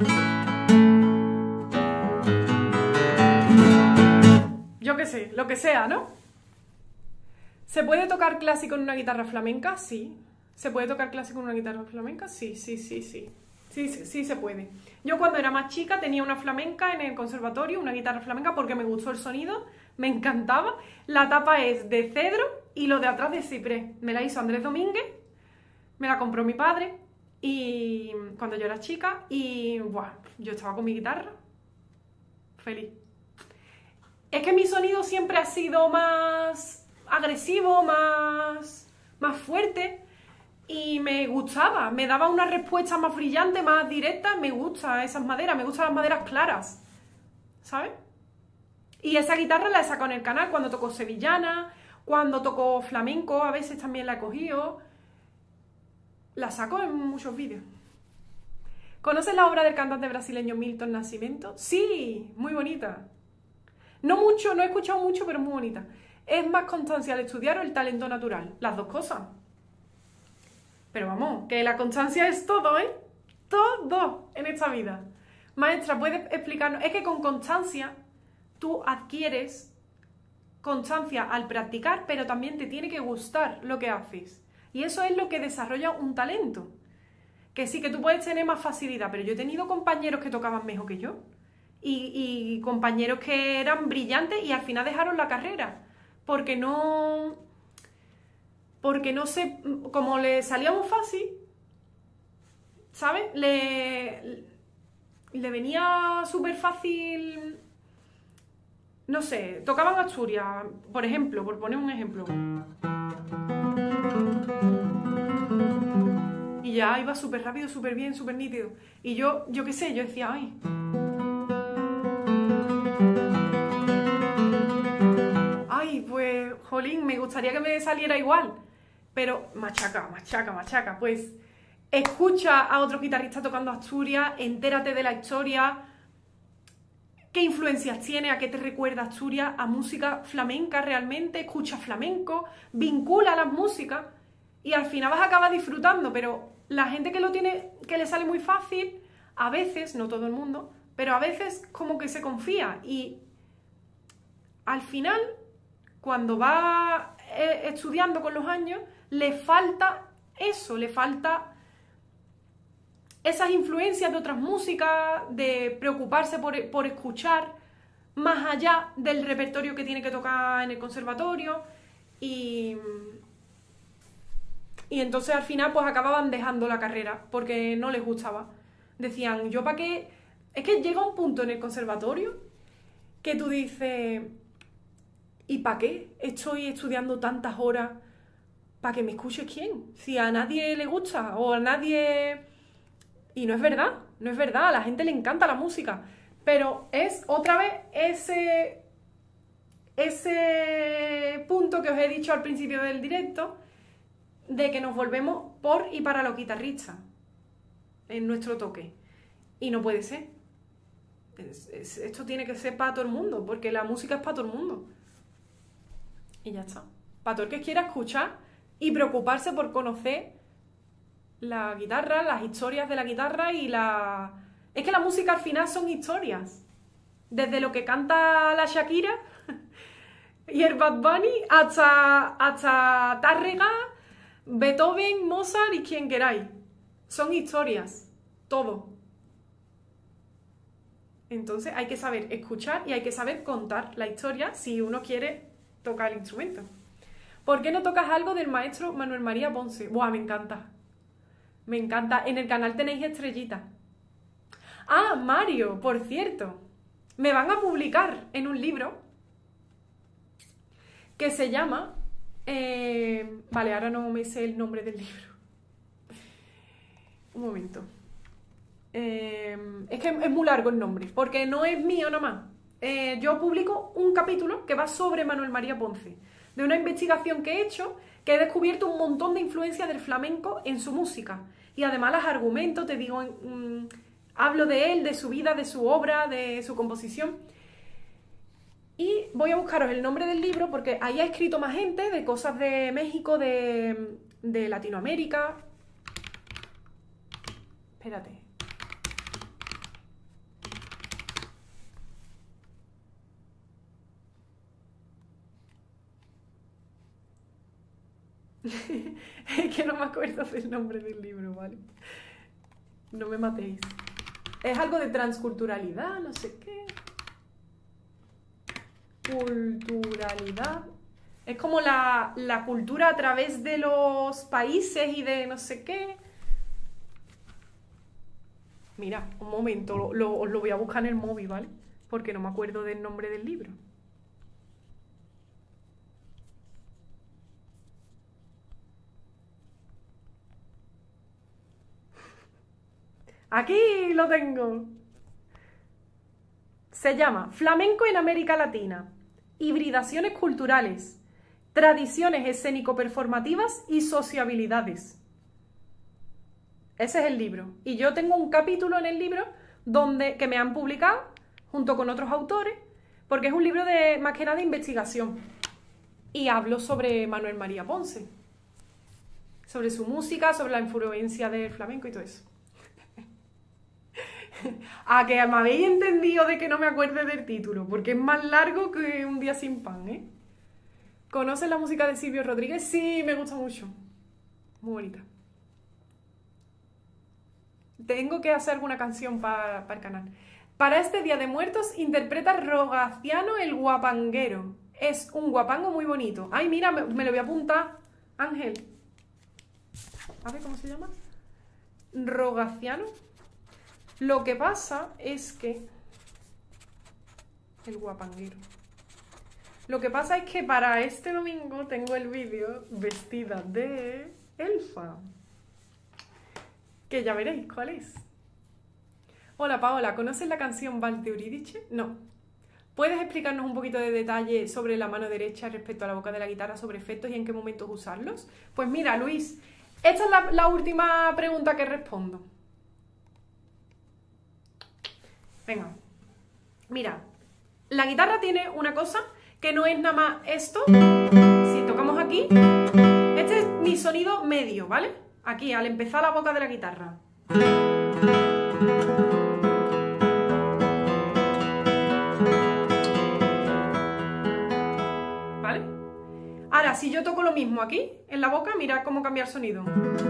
Yo qué sé, lo que sea, ¿no? ¿Se puede tocar clásico en una guitarra flamenca? Sí. ¿Se puede tocar clásico en una guitarra flamenca? Sí, sí, sí, sí. Sí, sí, sí se puede. Yo cuando era más chica tenía una flamenca en el conservatorio, una guitarra flamenca, porque me gustó el sonido, me encantaba. La tapa es de cedro y lo de atrás de ciprés. Me la hizo Andrés Domínguez, me la compró mi padre y cuando yo era chica y buah, yo estaba con mi guitarra feliz. Es que mi sonido siempre ha sido más agresivo, más fuerte. Y me gustaba, me daba una respuesta más brillante, más directa. Me gustan esas maderas, me gustan las maderas claras, ¿sabes? Y esa guitarra la he sacado en el canal cuando toco sevillana, cuando toco flamenco, a veces también la he cogido. La saco en muchos vídeos. ¿Conoces la obra del cantante brasileño Milton Nascimento? Sí, muy bonita. No mucho, no he escuchado mucho, pero muy bonita. ¿Es más constancia al estudiar o el talento natural? Las dos cosas. Pero vamos, que la constancia es todo, ¿eh? Todo en esta vida. Maestra, ¿puedes explicarnos? Es que con constancia tú adquieres constancia al practicar, pero también te tiene que gustar lo que haces. Y eso es lo que desarrolla un talento. Que sí, que tú puedes tener más facilidad, pero yo he tenido compañeros que tocaban mejor que yo. Y compañeros que eran brillantes y al final dejaron la carrera. Porque no sé, como le salía muy fácil, ¿sabes? Le venía súper fácil, no sé, tocaban Asturias, por ejemplo, por poner un ejemplo. Y ya iba súper rápido, súper bien, súper nítido. Y yo qué sé, yo decía, ay... Ay, pues, jolín, me gustaría que me saliera igual. Pero machaca, machaca, machaca. Pues escucha a otros guitarristas tocando Asturias, entérate de la historia, qué influencias tiene, a qué te recuerda Asturias, a música flamenca realmente, escucha flamenco, vincula las músicas y al final vas a acabar disfrutando. Pero la gente que lo tiene, que le sale muy fácil, a veces, no todo el mundo, pero a veces como que se confía y al final, cuando va estudiando con los años, le falta eso, le falta esas influencias de otras músicas, de preocuparse por escuchar más allá del repertorio que tiene que tocar en el conservatorio y entonces al final pues acababan dejando la carrera porque no les gustaba. Decían, ¿yo para qué? Es que llega un punto en el conservatorio que tú dices, ¿y para qué estoy estudiando tantas horas? ¿Para que me escuche quién? Si a nadie le gusta o a nadie... Y no es verdad, no es verdad, a la gente le encanta la música. Pero es otra vez ese punto que os he dicho al principio del directo, de que nos volvemos por y para los guitarristas en nuestro toque. Y no puede ser. Esto tiene que ser para todo el mundo, porque la música es para todo el mundo. Y ya está. Para todo el que quiera escuchar y preocuparse por conocer la guitarra, las historias de la guitarra y la... Es que la música al final son historias. Desde lo que canta la Shakira y el Bad Bunny hasta Tárrega, Beethoven, Mozart y quien queráis. Son historias, todo. Entonces hay que saber escuchar y hay que saber contar la historia si uno quiere tocar el instrumento. ¿Por qué no tocas algo del maestro Manuel María Ponce? ¡Buah, me encanta! Me encanta. En el canal tenéis estrellitas. Ah, Mario, por cierto. Me van a publicar en un libro que se llama... Vale, ahora no me sé el nombre del libro. Un momento. Es que es muy largo el nombre, porque no es mío nomás. Yo publico un capítulo que va sobre Manuel María Ponce, de una investigación que he hecho, que he descubierto un montón de influencia del flamenco en su música. Y además los argumentos, te digo, hablo de él, de su vida, de su obra, de su composición. Y voy a buscaros el nombre del libro porque ahí ha escrito más gente de cosas de México, de Latinoamérica. Espérate. Es que no me acuerdo del nombre del libro, ¿vale? No me matéis. Es algo de transculturalidad, no sé qué. Culturalidad. Es como la cultura a través de los países y de no sé qué. Mira, un momento, os lo voy a buscar en el móvil, ¿vale? Porque no me acuerdo del nombre del libro. Aquí lo tengo. Se llama Flamenco en América Latina, hibridaciones culturales, tradiciones escénico-performativas y sociabilidades. Ese es el libro. Y yo tengo un capítulo en el libro que me han publicado junto con otros autores, porque es un libro de más que nada de investigación. Y hablo sobre Manuel María Ponce, sobre su música, sobre la influencia del flamenco y todo eso. A que me habéis entendido de que no me acuerde del título, porque es más largo que un día sin pan, ¿eh? ¿Conoces la música de Silvio Rodríguez? Sí, me gusta mucho. Muy bonita. Tengo que hacer alguna canción para el canal. Para este Día de Muertos interpreta Rogaciano el guapanguero. Es un guapango muy bonito. Ay, mira, me lo voy a apuntar. Ángel. A ver, ¿cómo se llama? Rogaciano. Lo que pasa es que... El guapanguero. Lo que pasa es que para este domingo tengo el vídeo vestida de elfa. Que ya veréis cuál es. Hola Paola, ¿conoces la canción Vals de Eurídice? No. ¿Puedes explicarnos un poquito de detalle sobre la mano derecha respecto a la boca de la guitarra, sobre efectos y en qué momentos usarlos? Pues mira, Luis, esta es la última pregunta que respondo. Venga, mira, la guitarra tiene una cosa que no es nada más esto. Si tocamos aquí, este es mi sonido medio, ¿vale? Aquí, al empezar la boca de la guitarra. ¿Vale? Ahora, si yo toco lo mismo aquí, en la boca, mira cómo cambia el sonido.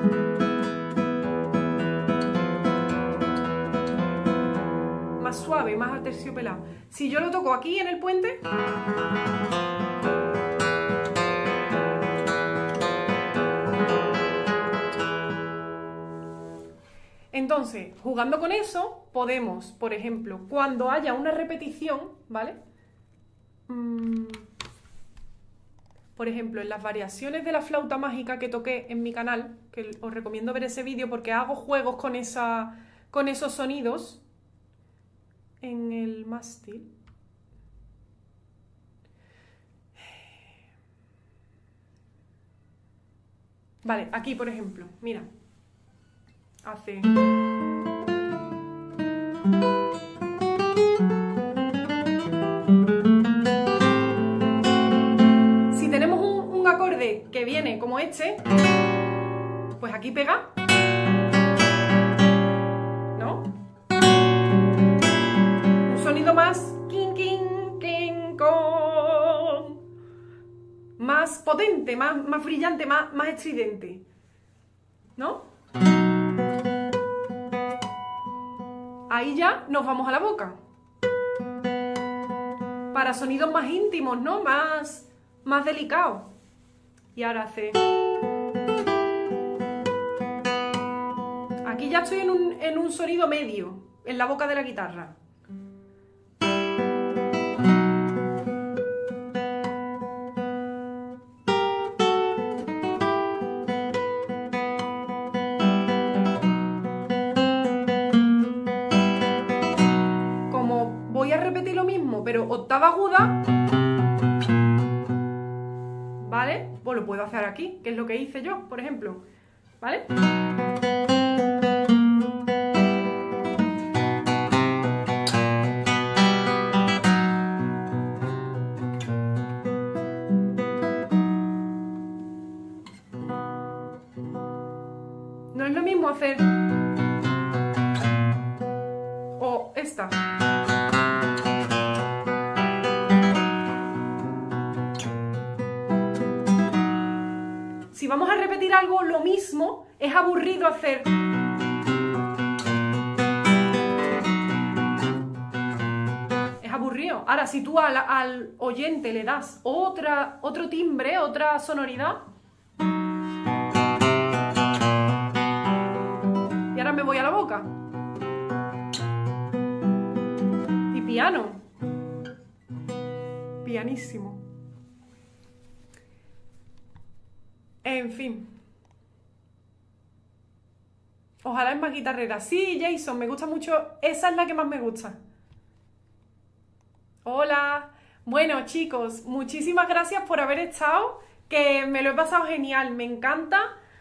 Más suave, más aterciopelado. Si yo lo toco aquí en el puente... Entonces, jugando con eso, podemos, por ejemplo, cuando haya una repetición, ¿vale? Por ejemplo, en las variaciones de la flauta mágica que toqué en mi canal, que os recomiendo ver ese vídeo porque hago juegos con esos sonidos en el mástil. Vale, aquí por ejemplo, mira. Hace... Si tenemos un acorde que viene como este, pues aquí pega. sonido más king, king, king, con, más potente, más brillante, más estridente, ¿no? Ahí ya nos vamos a la boca. Para sonidos más íntimos, ¿no? Más delicados. Y ahora hace... Aquí ya estoy en un sonido medio, en la boca de la guitarra. Como voy a repetir lo mismo, pero octava aguda, ¿vale? Pues lo puedo hacer aquí, que es lo que hice yo, por ejemplo, ¿vale? No es lo mismo hacer... o esta. Si vamos a repetir algo lo mismo, es aburrido hacer... Es aburrido. Ahora, si tú al oyente le das otro timbre, otra sonoridad... Y ahora me voy a la boca. Y piano. Pianísimo. En fin. Ojalá es más guitarrera. Sí, Jason, me gusta mucho. Esa es la que más me gusta. Hola. Bueno, chicos, muchísimas gracias por haber estado, que me lo he pasado genial. Me encanta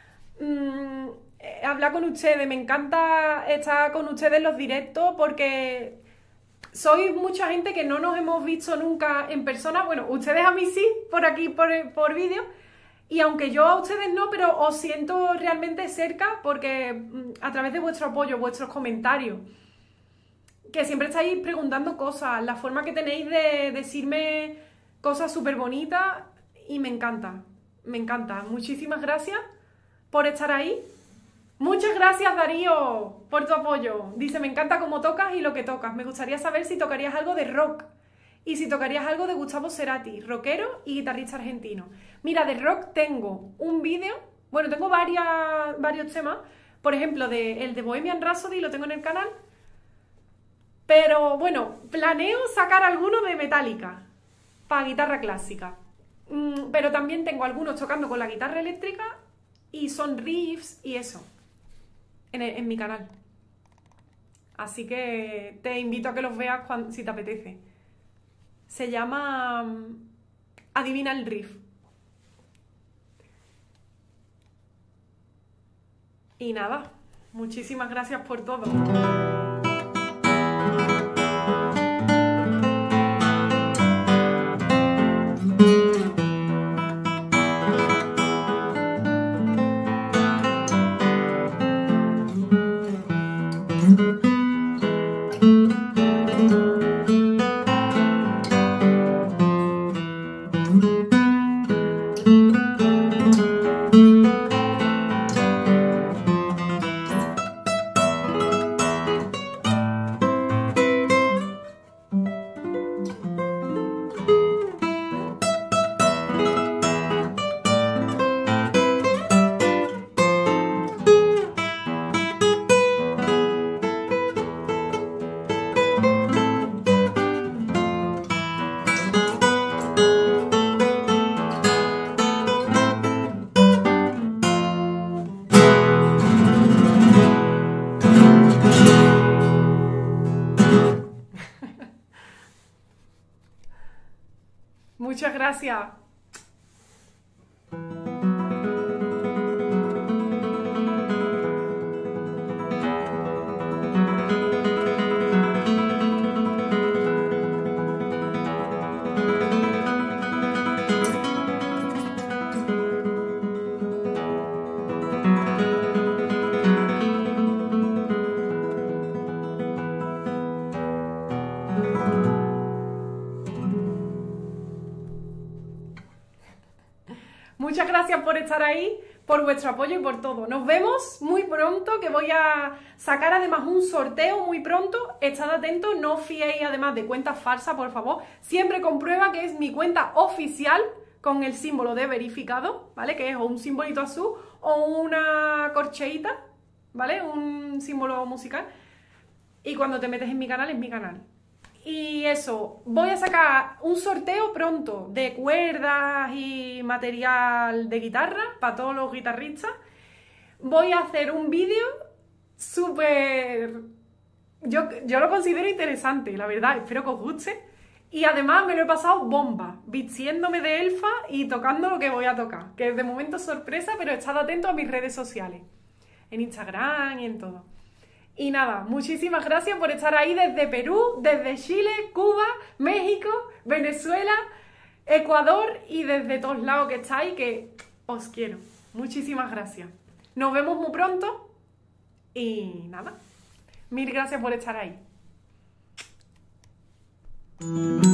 hablar con ustedes, me encanta estar con ustedes en los directos, porque sois mucha gente que no nos hemos visto nunca en persona. Bueno, ustedes a mí sí, por aquí, por vídeo. Y aunque yo a ustedes no, pero os siento realmente cerca, porque a través de vuestro apoyo, vuestros comentarios, que siempre estáis preguntando cosas, la forma que tenéis de decirme cosas súper bonitas, y me encanta, me encanta. Muchísimas gracias por estar ahí. Muchas gracias, Darío, por tu apoyo. Dice, me encanta cómo tocas y lo que tocas. Me gustaría saber si tocarías algo de rock. Y si tocarías algo de Gustavo Cerati, rockero y guitarrista argentino. Mira, de rock tengo un vídeo, bueno, tengo varios temas. Por ejemplo, el de Bohemian Rhapsody lo tengo en el canal. Pero bueno, planeo sacar alguno de Metallica para guitarra clásica. Pero también tengo algunos tocando con la guitarra eléctrica y son riffs y eso en mi canal. Así que te invito a que los veas si te apetece. Se llama Adivina el riff. Y nada, muchísimas gracias por todo. Muchas gracias. muchas gracias por estar ahí, por vuestro apoyo y por todo. Nos vemos muy pronto, que voy a sacar además un sorteo muy pronto. Estad atentos, no os fiéis además de cuentas falsas, por favor. Siempre comprueba que es mi cuenta oficial con el símbolo de verificado, ¿vale? Que es o un simbolito azul o una corcheita, ¿vale? Un símbolo musical. Y cuando te metes en mi canal, es mi canal. Y eso, voy a sacar un sorteo pronto de cuerdas y material de guitarra para todos los guitarristas. Voy a hacer un vídeo súper... Yo lo considero interesante, la verdad, espero que os guste. Y además me lo he pasado bomba, vistiéndome de elfa y tocando lo que voy a tocar. Que de momento es sorpresa, pero estad atentos a mis redes sociales. En Instagram y en todo. Y nada, muchísimas gracias por estar ahí desde Perú, desde Chile, Cuba, México, Venezuela, Ecuador y desde todos lados que estáis, que os quiero. Muchísimas gracias. Nos vemos muy pronto y nada, mil gracias por estar ahí.